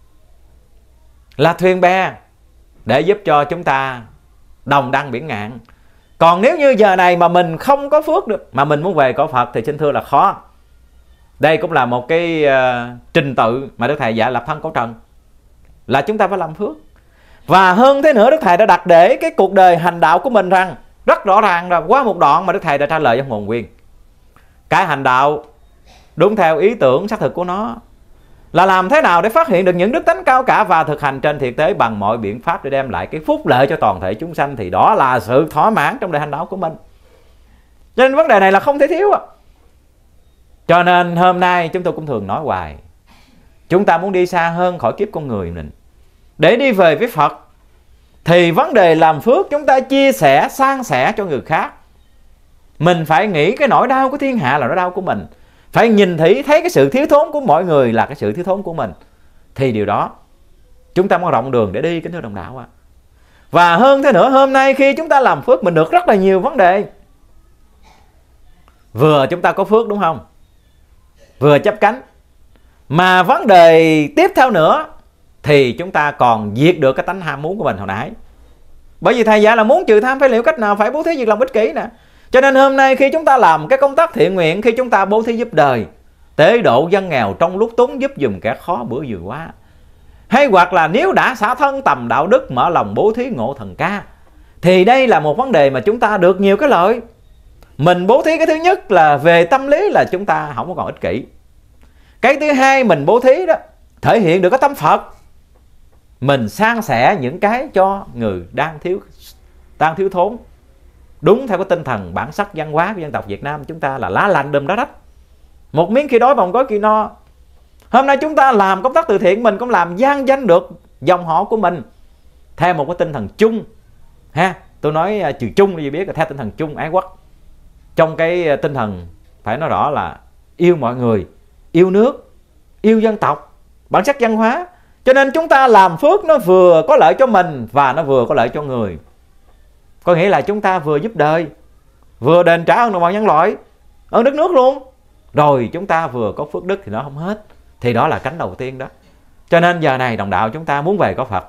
là thuyền bè để giúp cho chúng ta đồng đăng biển ngạn. Còn nếu như giờ này mà mình không có phước được, mà mình muốn về cõi Phật thì xin thưa là khó. Đây cũng là một cái uh, trình tự mà Đức Thầy dạy lập thân cõi trần, là chúng ta phải làm phước. Và hơn thế nữa, Đức Thầy đã đặt để cái cuộc đời hành đạo của mình rằng rất rõ ràng rồi, qua một đoạn mà Đức Thầy đã trả lời trong nguồn nguyên. Cái hành đạo đúng theo ý tưởng xác thực của nó là làm thế nào để phát hiện được những đức tánh cao cả và thực hành trên thực tế bằng mọi biện pháp để đem lại cái phúc lợi cho toàn thể chúng sanh, thì đó là sự thỏa mãn trong đời hành đạo của mình. Cho nên vấn đề này là không thể thiếu. Cho nên hôm nay chúng tôi cũng thường nói hoài, chúng ta muốn đi xa hơn khỏi kiếp con người mình để đi về với Phật, thì vấn đề làm phước chúng ta chia sẻ, san sẻ cho người khác. Mình phải nghĩ cái nỗi đau của thiên hạ là nỗi đau của mình, phải nhìn thấy thấy cái sự thiếu thốn của mọi người là cái sự thiếu thốn của mình, thì điều đó chúng ta mới rộng đường để đi, kính thưa đồng đạo ạ. Và hơn thế nữa, hôm nay khi chúng ta làm phước mình được rất là nhiều vấn đề. Vừa chúng ta có phước đúng không, vừa chấp cánh, mà vấn đề tiếp theo nữa thì chúng ta còn diệt được cái tánh ham muốn của mình hồi nãy. Bởi vì Thầy dạy là muốn trừ tham phải liệu cách nào, phải bố thí việc lòng ích kỷ nè. Cho nên hôm nay khi chúng ta làm cái công tác thiện nguyện, khi chúng ta bố thí giúp đời, tế độ dân nghèo trong lúc túng, giúp dùm kẻ khó bữa vừa qua, hay hoặc là nếu đã xả thân tầm đạo đức, mở lòng bố thí ngộ thần ca, thì đây là một vấn đề mà chúng ta được nhiều cái lợi. Mình bố thí cái thứ nhất là về tâm lý là chúng ta không có còn ích kỷ. Cái thứ hai, mình bố thí đó thể hiện được cái tâm Phật, mình san sẻ những cái cho người đang thiếu đang thiếu thốn, đúng theo cái tinh thần bản sắc văn hóa của dân tộc Việt Nam chúng ta là lá lành đùm lá rách, một miếng khi đói bồng gói khi no. Hôm nay chúng ta làm công tác từ thiện, mình cũng làm gian danh được dòng họ của mình theo một cái tinh thần chung ha. Tôi nói uh, trừ chung gì biết là theo tinh thần chung ái quốc, trong cái uh, tinh thần phải nói rõ là yêu mọi người, yêu nước, yêu dân tộc, bản sắc văn hóa. Cho nên chúng ta làm phước nó vừa có lợi cho mình và nó vừa có lợi cho người. Có nghĩa là chúng ta vừa giúp đời, vừa đền trả ơn đồng bào nhân loại, ơn đất nước luôn. Rồi chúng ta vừa có phước đức thì nó không hết. Thì đó là cánh đầu tiên đó. Cho nên giờ này đồng đạo chúng ta muốn về có Phật,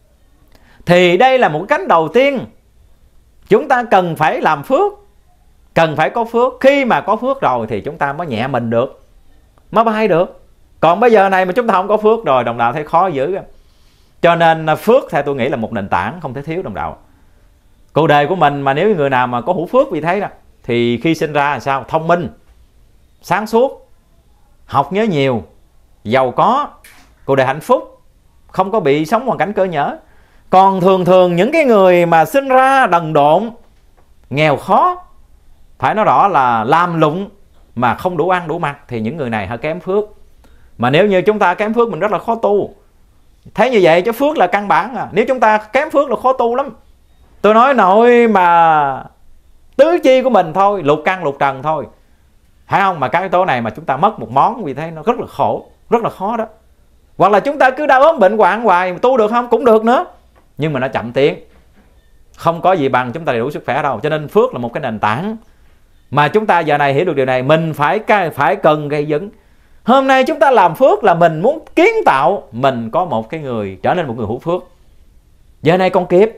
thì đây là một cánh đầu tiên. Chúng ta cần phải làm phước, cần phải có phước. Khi mà có phước rồi thì chúng ta mới nhẹ mình được, mới bay được. Còn bây giờ này mà chúng ta không có phước rồi, đồng đạo thấy khó dữ. Cho nên phước theo tôi nghĩ là một nền tảng không thể thiếu đồng đạo. Cuộc đời của mình mà nếu người nào mà có hữu phước vì thế đó, thì khi sinh ra là sao? Thông minh, sáng suốt, học nhớ nhiều, giàu có, cuộc đời hạnh phúc, không có bị sống hoàn cảnh cơ nhỡ. Còn thường thường những cái người mà sinh ra đần độn, nghèo khó, phải nói rõ là làm lụng mà không đủ ăn đủ mặc, thì những người này hơi kém phước. Mà nếu như chúng ta kém phước mình rất là khó tu. Thấy như vậy chứ phước là căn bản à. Nếu chúng ta kém phước là khó tu lắm. Tôi nói nội mà tứ chi của mình thôi, lục căn lục trần thôi, phải không? Mà cái yếu tố này mà chúng ta mất một món vì thế nó rất là khổ, rất là khó đó. Hoặc là chúng ta cứ đau ốm bệnh hoạn hoài, tu được không? Cũng được nữa, nhưng mà nó chậm tiến. Không có gì bằng chúng ta đầy đủ sức khỏe đâu. Cho nên phước là một cái nền tảng mà chúng ta giờ này hiểu được điều này, mình phải phải cần gây dựng. Hôm nay chúng ta làm phước là mình muốn kiến tạo mình có một cái người trở nên một người hữu phước. Giờ này còn kịp.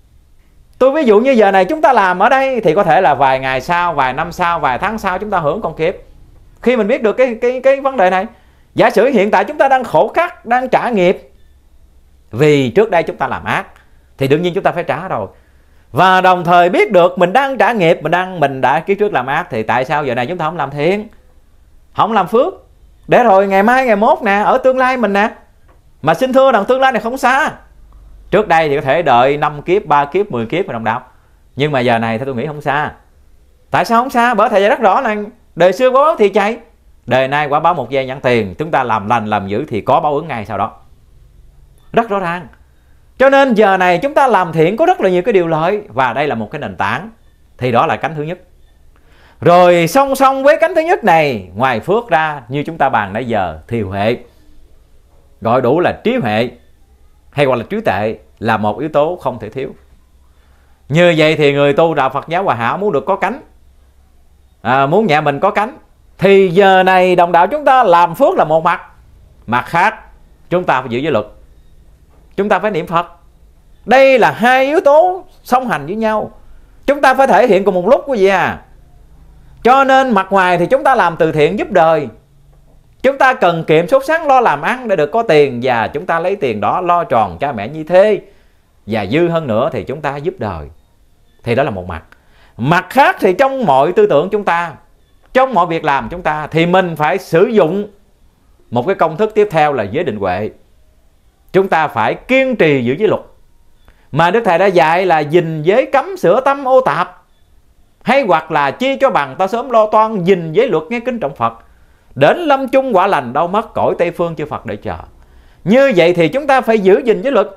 Tôi ví dụ như giờ này chúng ta làm ở đây thì có thể là vài ngày sau, vài năm sau, vài tháng sau chúng ta hưởng còn kịp. Khi mình biết được cái cái cái vấn đề này, giả sử hiện tại chúng ta đang khổ khắc, đang trả nghiệp vì trước đây chúng ta làm ác, thì đương nhiên chúng ta phải trả rồi. Và đồng thời biết được mình đang trả nghiệp, mình đang mình đã kiếp trước làm ác, thì tại sao giờ này chúng ta không làm thiện, không làm phước, để rồi ngày mai ngày mốt nè, ở tương lai mình nè. Mà xin thưa rằng tương lai này không xa. Trước đây thì có thể đợi năm kiếp, ba kiếp, mười kiếp mà đồng đạo. Nhưng mà giờ này theo tôi nghĩ không xa. Tại sao không xa? Bởi thầy dạy rất rõ là đời xưa quả báo thì chay, đời nay quả báo một giây nhãn tiền. Chúng ta làm lành làm dữ thì có báo ứng ngay sau đó, rất rõ ràng. Cho nên giờ này chúng ta làm thiện có rất là nhiều cái điều lợi, và đây là một cái nền tảng. Thì đó là cánh thứ nhất. Rồi song song với cánh thứ nhất này, ngoài phước ra như chúng ta bàn nãy giờ thì huệ, gọi đủ là trí huệ hay gọi là trí tuệ, là một yếu tố không thể thiếu. Như vậy thì người tu đạo Phật giáo Hòa Hảo muốn được có cánh, à, muốn nhà mình có cánh. Thì giờ này đồng đạo chúng ta làm phước là một mặt, mặt khác chúng ta phải giữ giới luật, chúng ta phải niệm Phật. Đây là hai yếu tố song hành với nhau, chúng ta phải thể hiện cùng một lúc, quý vị à. Cho nên mặt ngoài thì chúng ta làm từ thiện giúp đời, chúng ta cần kiệm sốt sắng lo làm ăn để được có tiền, và chúng ta lấy tiền đó lo tròn cha mẹ nhi thê, và dư hơn nữa thì chúng ta giúp đời. Thì đó là một mặt. Mặt khác thì trong mọi tư tưởng chúng ta, trong mọi việc làm chúng ta, thì mình phải sử dụng một cái công thức tiếp theo là giới định huệ. Chúng ta phải kiên trì giữ giới luật mà Đức Thầy đã dạy là gìn giới cấm sửa tâm ô tạp, hay hoặc là chi cho bằng ta sớm lo toan, gìn giới luật nghe kính trọng Phật, đến lâm chung quả lành đâu mất, cõi Tây Phương chư Phật để chờ. Như vậy thì chúng ta phải giữ gìn giới luật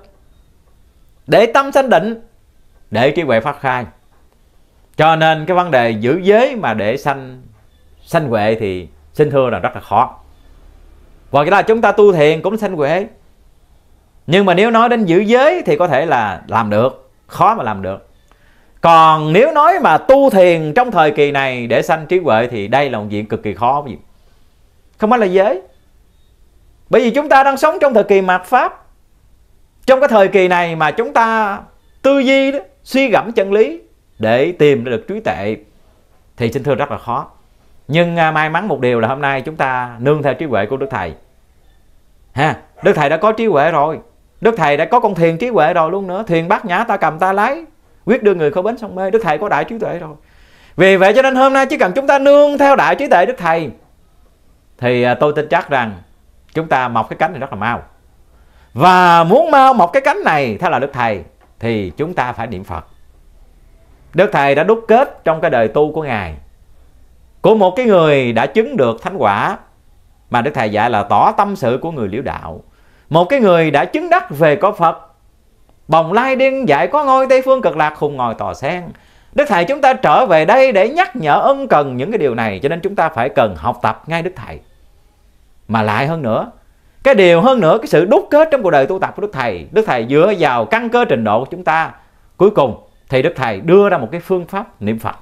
để tâm sanh định, để trí huệ phát khai. Cho nên cái vấn đề giữ giới mà để sanh sanh huệ thì xin thưa là rất là khó. Và cái đó là chúng ta tu thiền cũng sanh huệ. Nhưng mà nếu nói đến giữ giới thì có thể là làm được, khó mà làm được. Còn nếu nói mà tu thiền trong thời kỳ này để sanh trí huệ thì đây là một chuyện cực kỳ khó. Không phải là giới. Bởi vì chúng ta đang sống trong thời kỳ mạt Pháp. Trong cái thời kỳ này mà chúng ta tư duy đó, suy gẫm chân lý để tìm được trí tuệ thì xin thưa rất là khó. Nhưng may mắn một điều là hôm nay chúng ta nương theo trí huệ của Đức Thầy ha. Đức Thầy đã có trí huệ rồi, Đức Thầy đã có con thuyền trí huệ rồi luôn nữa. Thuyền bát nhã ta cầm ta lái, quyết đưa người khỏi bến sông mê. Đức Thầy có đại trí tuệ rồi. Vì vậy cho nên hôm nay chỉ cần chúng ta nương theo đại trí tuệ Đức Thầy thì tôi tin chắc rằng chúng ta mọc cái cánh này rất là mau. Và muốn mau mọc cái cánh này theo là Đức Thầy thì chúng ta phải niệm Phật. Đức Thầy đã đúc kết trong cái đời tu của Ngài, của một cái người đã chứng được thánh quả, mà Đức Thầy dạy là tỏ tâm sự của người liễu đạo. Một cái người đã chứng đắc về có Phật, bồng lai điên dạy có ngôi Tây Phương cực lạc, khùng ngồi tòa sen. Đức Thầy chúng ta trở về đây để nhắc nhở ân cần những cái điều này. Cho nên chúng ta phải cần học tập ngay Đức Thầy. Mà lại hơn nữa, cái điều hơn nữa, cái sự đúc kết trong cuộc đời tu tập của Đức Thầy, Đức Thầy dựa vào căn cơ trình độ của chúng ta. Cuối cùng thì Đức Thầy đưa ra một cái phương pháp niệm Phật.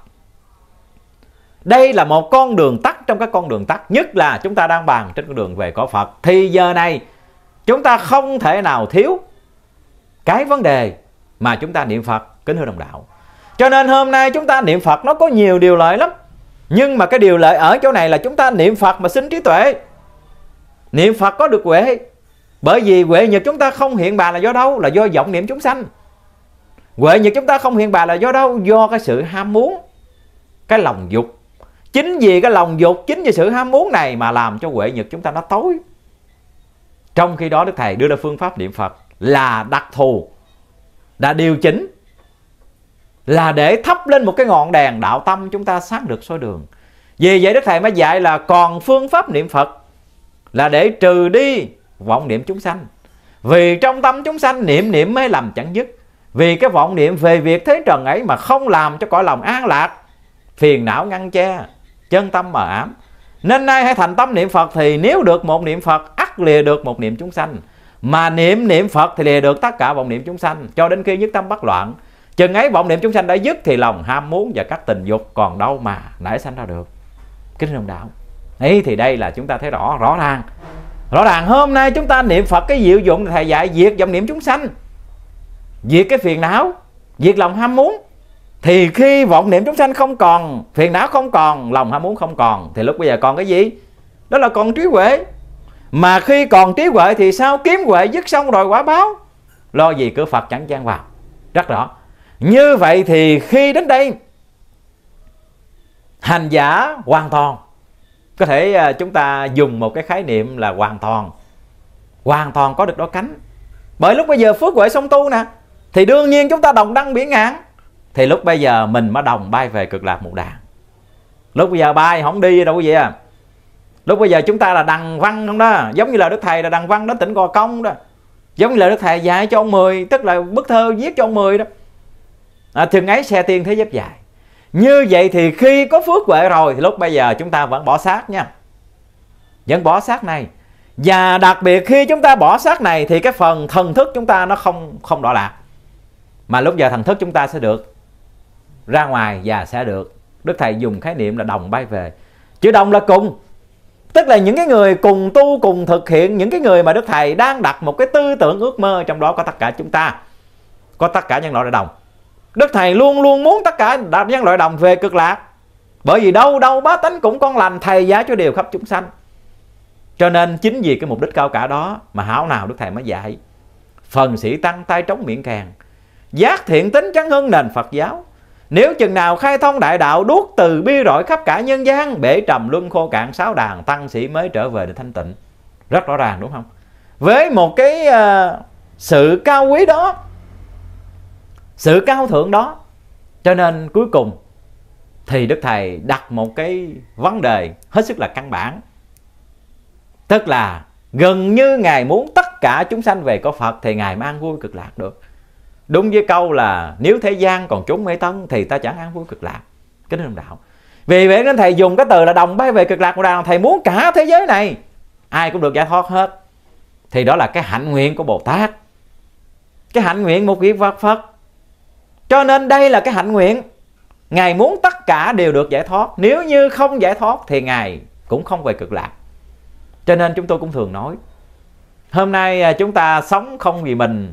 Đây là một con đường tắt trong các con đường tắt, nhất là chúng ta đang bàn trên con đường về có Phật. Thì giờ này chúng ta không thể nào thiếu cái vấn đề mà chúng ta niệm Phật, kính thưa đồng đạo. Cho nên hôm nay chúng ta niệm Phật nó có nhiều điều lợi lắm. Nhưng mà cái điều lợi ở chỗ này là chúng ta niệm Phật mà sinh trí tuệ. Niệm Phật có được huệ. Bởi vì huệ nhật chúng ta không hiện bà là do đâu? Là do vọng niệm chúng sanh. Huệ nhật chúng ta không hiện bà là do đâu? Do cái sự ham muốn, cái lòng dục. Chính vì cái lòng dục, chính vì sự ham muốn này mà làm cho huệ nhật chúng ta nó tối. Trong khi đó Đức Thầy đưa ra phương pháp niệm Phật là đặc thù, đã điều chỉnh, là để thắp lên một cái ngọn đèn đạo tâm chúng ta sáng được soi đường. Vì vậy Đức Thầy mới dạy là còn phương pháp niệm Phật là để trừ đi vọng niệm chúng sanh. Vì trong tâm chúng sanh niệm niệm mê lầm chẳng dứt. Vì cái vọng niệm về việc thế trần ấy mà không làm cho cõi lòng an lạc, phiền não ngăn che, chân tâm mờ ám. Nên nay hãy thành tâm niệm Phật, thì nếu được một niệm Phật ắt lìa được một niệm chúng sanh. Mà niệm niệm Phật thì lìa được tất cả vọng niệm chúng sanh, cho đến khi nhất tâm bất loạn. Chừng ấy vọng niệm chúng sanh đã dứt thì lòng ham muốn và các tình dục còn đâu mà nảy sanh ra được. Kính đồng đạo, ấy thì đây là chúng ta thấy rõ rõ ràng. Rõ ràng hôm nay chúng ta niệm Phật cái diệu dụng Thầy dạy diệt vọng niệm chúng sanh, diệt cái phiền não, diệt lòng ham muốn. Thì khi vọng niệm chúng sanh không còn, phiền não không còn, lòng ham muốn không còn, thì lúc bây giờ còn cái gì? Đó là còn trí huệ. Mà khi còn trí huệ thì sao? Kiếm huệ dứt xong rồi quả báo, lo gì cửa Phật chẳng chan vào. Rất rõ. Như vậy thì khi đến đây hành giả hoàn toàn, có thể chúng ta dùng một cái khái niệm là hoàn toàn, hoàn toàn có được đôi cánh. Bởi lúc bây giờ phước huệ song tu nè, thì đương nhiên chúng ta đồng đăng biển ngạn. Thì lúc bây giờ mình mới đồng bay về cực lạc một đàn. Lúc bây giờ bay không đi đâu vậy à. Lúc bây giờ chúng ta là đằng văn không đó. Giống như là Đức Thầy là đằng văn đến tỉnh Gò Công đó. Giống như là Đức Thầy dạy cho ông Mười, tức là bức thơ viết cho ông Mười đó. À, thường ấy xe tiên thế dép dài. Như vậy thì khi có phước huệ rồi thì lúc bây giờ chúng ta vẫn bỏ xác nha. Vẫn bỏ xác này. Và đặc biệt khi chúng ta bỏ xác này thì cái phần thần thức chúng ta nó không không đọa lạc. Mà lúc giờ thần thức chúng ta sẽ được ra ngoài và sẽ được Đức Thầy dùng khái niệm là đồng bay về. Chữ đồng là cùng, tức là những cái người cùng tu, cùng thực hiện, những cái người mà Đức Thầy đang đặt một cái tư tưởng ước mơ, trong đó có tất cả chúng ta, có tất cả nhân loại đồng. Đức Thầy luôn luôn muốn tất cả nhân loại đồng về cực lạc. Bởi vì đâu đâu bá tánh cũng con lành, Thầy giá cho điều khắp chúng sanh. Cho nên chính vì cái mục đích cao cả đó mà hảo nào Đức Thầy mới dạy: phần sĩ tăng tay trống miệng càng, giác thiện tính chấn hưng nền Phật giáo. Nếu chừng nào khai thông đại đạo, đuốc từ bi rọi khắp cả nhân gian, bể trầm luân khô cạn sáu đàn, tăng sĩ mới trở về để thanh tịnh. Rất rõ ràng đúng không? Với một cái uh, sự cao quý đó, sự cao thượng đó, cho nên cuối cùng thì Đức Thầy đặt một cái vấn đề hết sức là căn bản. Tức là gần như Ngài muốn tất cả chúng sanh về có Phật thì Ngài mới an vui cực lạc được. Đúng với câu là nếu thế gian còn trốn mê tân thì ta chẳng an vui cực lạc. Kính thưa đồng đạo, vì vậy nên Thầy dùng cái từ là đồng bay về cực lạc một đàn. Thầy muốn cả thế giới này ai cũng được giải thoát hết. Thì đó là cái hạnh nguyện của Bồ Tát, cái hạnh nguyện một vị Phật Phật. Cho nên đây là cái hạnh nguyện. Ngài muốn tất cả đều được giải thoát. Nếu như không giải thoát thì Ngài cũng không về cực lạc. Cho nên chúng tôi cũng thường nói, hôm nay chúng ta sống không vì mình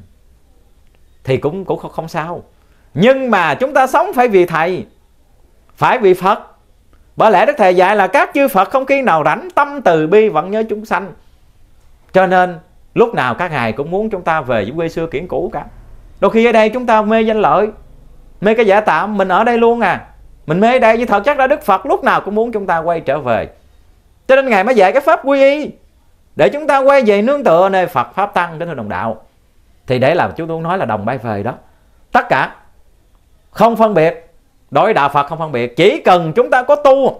thì cũng, cũng không, không sao. Nhưng mà chúng ta sống phải vì Thầy, phải vì Phật. Bởi lẽ Đức Thầy dạy là các chư Phật không khi nào rảnh tâm từ bi vẫn nhớ chúng sanh. Cho nên lúc nào các Ngài cũng muốn chúng ta về với quê xưa kiển cũ cả. Đôi khi ở đây chúng ta mê danh lợi, mê cái giả tạm, mình ở đây luôn à, mình mê đây, nhưng thật chắc là Đức Phật lúc nào cũng muốn chúng ta quay trở về. Cho nên Ngài mới dạy cái pháp quy y để chúng ta quay về nương tựa nơi Phật Pháp Tăng. Kính thưa đồng đạo, thì đấy là chúng tôi nói là đồng bay về đó. Tất cả không phân biệt, đối với đạo Phật không phân biệt. Chỉ cần chúng ta có tu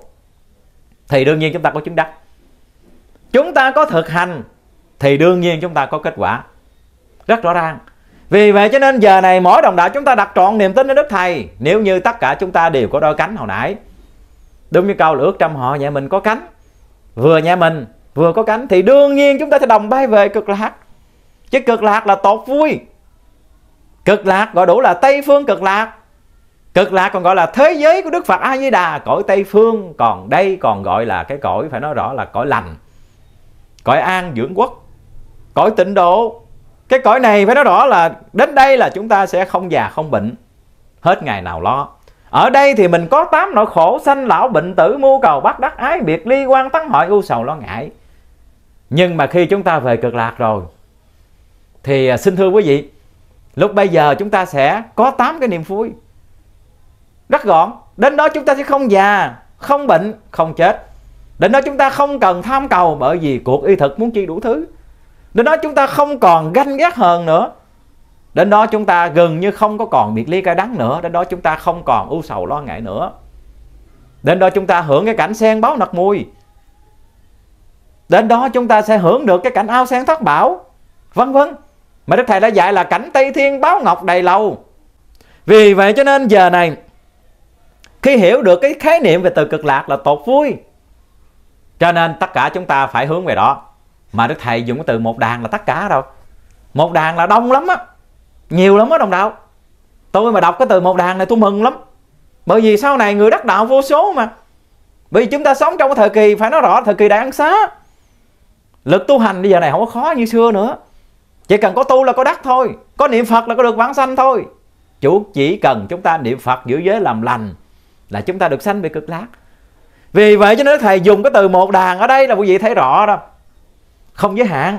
thì đương nhiên chúng ta có chứng đắc, chúng ta có thực hành thì đương nhiên chúng ta có kết quả. Rất rõ ràng. Vì vậy cho nên giờ này mỗi đồng đạo chúng ta đặt trọn niềm tin ở Đức Thầy. Nếu như tất cả chúng ta đều có đôi cánh hồi nãy, đúng như câu là ước trăm họ nhà mình có cánh, vừa nhà mình vừa có cánh, thì đương nhiên chúng ta sẽ đồng bay về cực lạc. Chứ cực lạc là tột vui. Cực lạc gọi đủ là Tây Phương cực lạc. Cực lạc còn gọi là thế giới của Đức Phật A Di Đà, cõi Tây Phương. Còn đây còn gọi là cái cõi, phải nói rõ là cõi lành, cõi an dưỡng quốc, cõi tịnh độ. Cái cõi này phải nói rõ là đến đây là chúng ta sẽ không già không bệnh, hết ngày nào lo. Ở đây thì mình có tám nỗi khổ: sanh lão bệnh tử, mưu cầu bắt đắc, ái biệt ly, quan tấn hội, ưu sầu lo ngại. Nhưng mà khi chúng ta về cực lạc rồi thì xin thưa quý vị, lúc bây giờ chúng ta sẽ có tám cái niềm vui rất gọn. Đến đó chúng ta sẽ không già, không bệnh, không chết. Đến đó chúng ta không cần tham cầu, bởi vì cuộc y thực muốn chi đủ thứ. Đến đó chúng ta không còn ganh ghét hờn nữa. Đến đó chúng ta gần như không có còn biệt ly cay đắng nữa. Đến đó chúng ta không còn ưu sầu lo ngại nữa. Đến đó chúng ta hưởng cái cảnh sen báo nặc mùi. Đến đó chúng ta sẽ hưởng được cái cảnh ao sen thất bảo, vân vân. Mà Đức Thầy đã dạy là cảnh Tây Thiên báo ngọc đầy lầu. Vì vậy cho nên giờ này, khi hiểu được cái khái niệm về từ cực lạc là tột vui, cho nên tất cả chúng ta phải hướng về đó. Mà Đức Thầy dùng cái từ một đàn là tất cả đâu. Một đàn là đông lắm á, nhiều lắm á đồng đạo. Tôi mà đọc cái từ một đàn này tôi mừng lắm. Bởi vì sau này người đắc đạo vô số mà. Bởi vì chúng ta sống trong cái thời kỳ, phải nói rõ, thời kỳ Đại Ân Xá. Lực tu hành bây giờ này không có khó như xưa nữa. Chỉ cần có tu là có đắc thôi, có niệm Phật là có được vãng sanh thôi. Chủ chỉ cần chúng ta niệm Phật, giữ giới làm lành là chúng ta được sanh về cực lạc. Vì vậy cho nên Thầy dùng cái từ một đàn ở đây là quý vị thấy rõ đó, không giới hạn.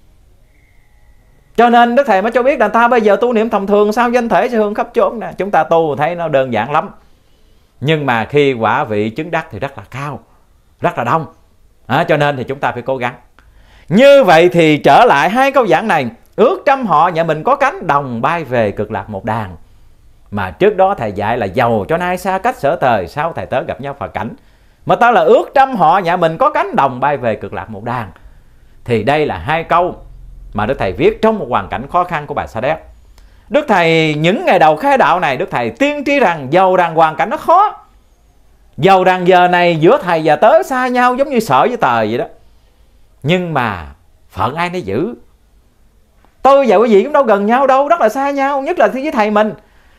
Cho nên Đức Thầy mới cho biết là ta bây giờ tu niệm thông thường sao danh thể sẽ hương khắp chốn nè. Chúng ta tu thấy nó đơn giản lắm, nhưng mà khi quả vị chứng đắc thì rất là cao, rất là đông. À, cho nên thì chúng ta phải cố gắng. Như vậy thì trở lại hai câu giảng này: ước trăm họ nhà mình có cánh, đồng bay về cực lạc một đàn. Mà trước đó Thầy dạy là giàu cho nay xa cách sở thời, sau Thầy tới gặp nhau Phật cảnh. Mà ta là ước trăm họ nhà mình có cánh, đồng bay về cực lạc một đàn. Thì đây là hai câu mà Đức Thầy viết trong một hoàn cảnh khó khăn của bài Sa Đéc. Đức Thầy những ngày đầu khai đạo này, Đức Thầy tiên tri rằng dầu rằng hoàn cảnh nó khó, dầu rằng giờ này giữa Thầy và tớ xa nhau giống như sợi với tờ vậy đó, nhưng mà phận ai nấy giữ. Tôi và quý vị cũng đâu gần nhau đâu, rất là xa nhau, nhất là với Thầy mình.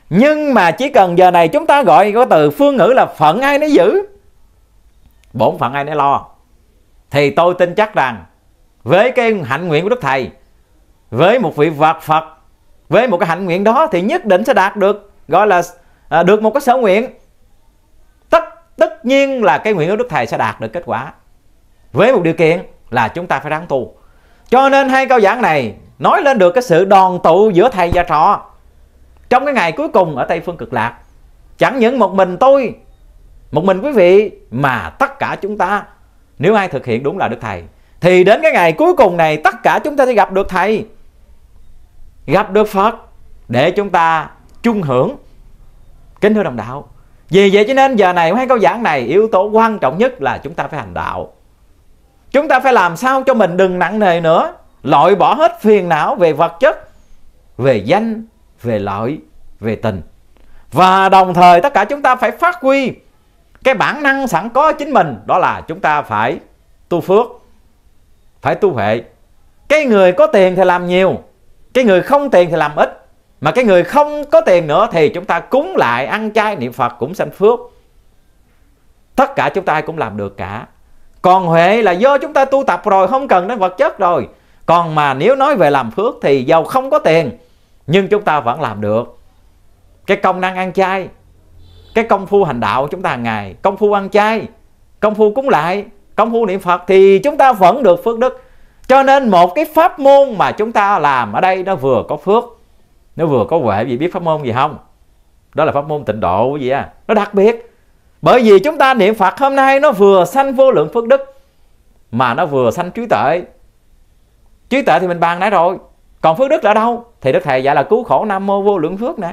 Nhưng mà chỉ cần giờ này chúng ta gọi có từ phương ngữ là phận ai nấy giữ, bổn phận ai nấy lo, thì tôi tin chắc rằng với cái hạnh nguyện của Đức Thầy, với một vị vật Phật, với một cái hạnh nguyện đó thì nhất định sẽ đạt được, gọi là à, được một cái sở nguyện. Tất tất nhiên là cái nguyện của Đức Thầy sẽ đạt được kết quả, với một điều kiện là chúng ta phải ráng tu. Cho nên hai câu giảng này nói lên được cái sự đoàn tụ giữa thầy và trò trong cái ngày cuối cùng ở Tây Phương Cực Lạc. Chẳng những một mình tôi, một mình quý vị, mà tất cả chúng ta, nếu ai thực hiện đúng là Đức Thầy, thì đến cái ngày cuối cùng này tất cả chúng ta sẽ gặp được Thầy, gặp được Phật, để chúng ta chung hưởng. Kính thưa đồng đạo, vì vậy cho nên giờ này hai câu giảng này, yếu tố quan trọng nhất là chúng ta phải hành đạo. Chúng ta phải làm sao cho mình đừng nặng nề nữa, loại bỏ hết phiền não về vật chất, về danh, về lợi, về tình. Và đồng thời tất cả chúng ta phải phát huy cái bản năng sẵn có chính mình, đó là chúng ta phải tu phước, phải tu huệ. Cái người có tiền thì làm nhiều, cái người không tiền thì làm ít. Mà cái người không có tiền nữa thì chúng ta cúng lại, ăn chay, niệm Phật cũng sanh phước. Tất cả chúng ta cũng làm được cả. Còn huệ là do chúng ta tu tập rồi, không cần đến vật chất rồi. Còn mà nếu nói về làm phước thì dầu không có tiền nhưng chúng ta vẫn làm được. Cái công năng ăn chay, cái công phu hành đạo chúng ta hàng ngày, công phu ăn chay, công phu cúng lại, công phu niệm Phật thì chúng ta vẫn được phước đức. Cho nên một cái pháp môn mà chúng ta làm ở đây nó vừa có phước, nó vừa có huệ. Vì biết pháp môn gì không? Đó là pháp môn tịnh độ gì à? Nó đặc biệt. Bởi vì chúng ta niệm Phật hôm nay nó vừa sanh vô lượng phước đức, mà nó vừa sanh trí tuệ. Trí tuệ thì mình bàn nãy rồi. Còn phước đức là đâu? Thì Đức Thầy dạy là cứu khổ nam mô vô lượng phước nè.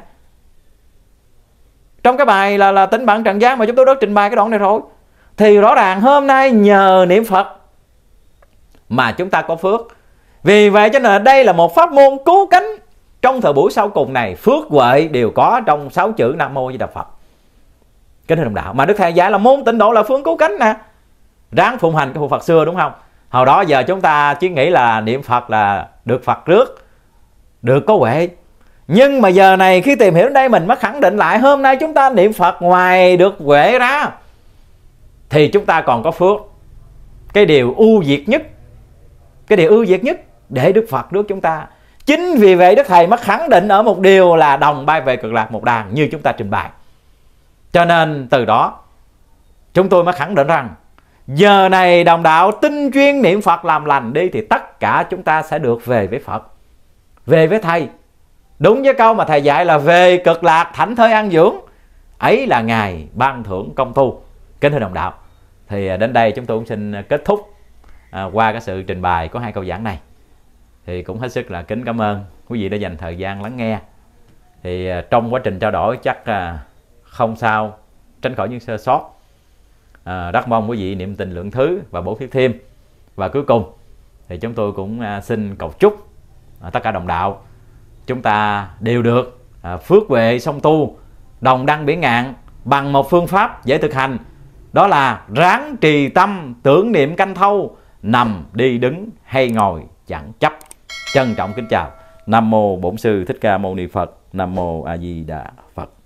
Trong cái bài là, là Tĩnh Bạn Trần Gian mà chúng tôi đã trình bày cái đoạn này rồi. Thì rõ ràng hôm nay nhờ niệm Phật mà chúng ta có phước. Vì vậy cho nên đây là một pháp môn cứu cánh. Trong thời buổi sau cùng này, phước huệ đều có trong sáu chữ Nam Mô Di Đà Phật. Kính thưa đồng đạo, mà Đức Thầy dạy là môn tịnh độ là phương cứu cánh nè. Ráng phụng hành cái phụ Phật xưa, đúng không? Hồi đó giờ chúng ta chỉ nghĩ là niệm Phật là được Phật trước, được có huệ. Nhưng mà giờ này khi tìm hiểu đến đây mình mới khẳng định lại, hôm nay chúng ta niệm Phật ngoài được huệ ra thì chúng ta còn có phước. Cái điều ưu việt nhất, cái điều ưu việt nhất để Đức Phật rước chúng ta. Chính vì vậy Đức Thầy mới khẳng định ở một điều là đồng bay về Cực Lạc một đàn như chúng ta trình bày. Cho nên từ đó chúng tôi mới khẳng định rằng giờ này đồng đạo tinh chuyên niệm Phật làm lành đi, thì tất cả chúng ta sẽ được về với Phật, về với Thầy. Đúng với câu mà Thầy dạy là về Cực Lạc thảnh thơi an dưỡng, ấy là Ngài ban thưởng công tu. Kính thưa đồng đạo, thì đến đây chúng tôi cũng xin kết thúc à, qua cái sự trình bày của hai câu giảng này. Thì cũng hết sức là kính cảm ơn quý vị đã dành thời gian lắng nghe. Thì à, trong quá trình trao đổi chắc à, không sao tránh khỏi những sơ sót. À, rất mong quý vị niệm tình lượng thứ và bổ phiết thêm. Và cuối cùng thì chúng tôi cũng à, xin cầu chúc à, tất cả đồng đạo chúng ta đều được à, phước huệ song tu, đồng đăng biển ngạn bằng một phương pháp dễ thực hành. Đó là ráng trì tâm tưởng niệm canh thâu, nằm đi đứng hay ngồi chẳng chấp. Trân trọng kính chào. Nam mô Bổn Sư Thích Ca Mâu Ni Phật. Nam mô A Di Đà Phật.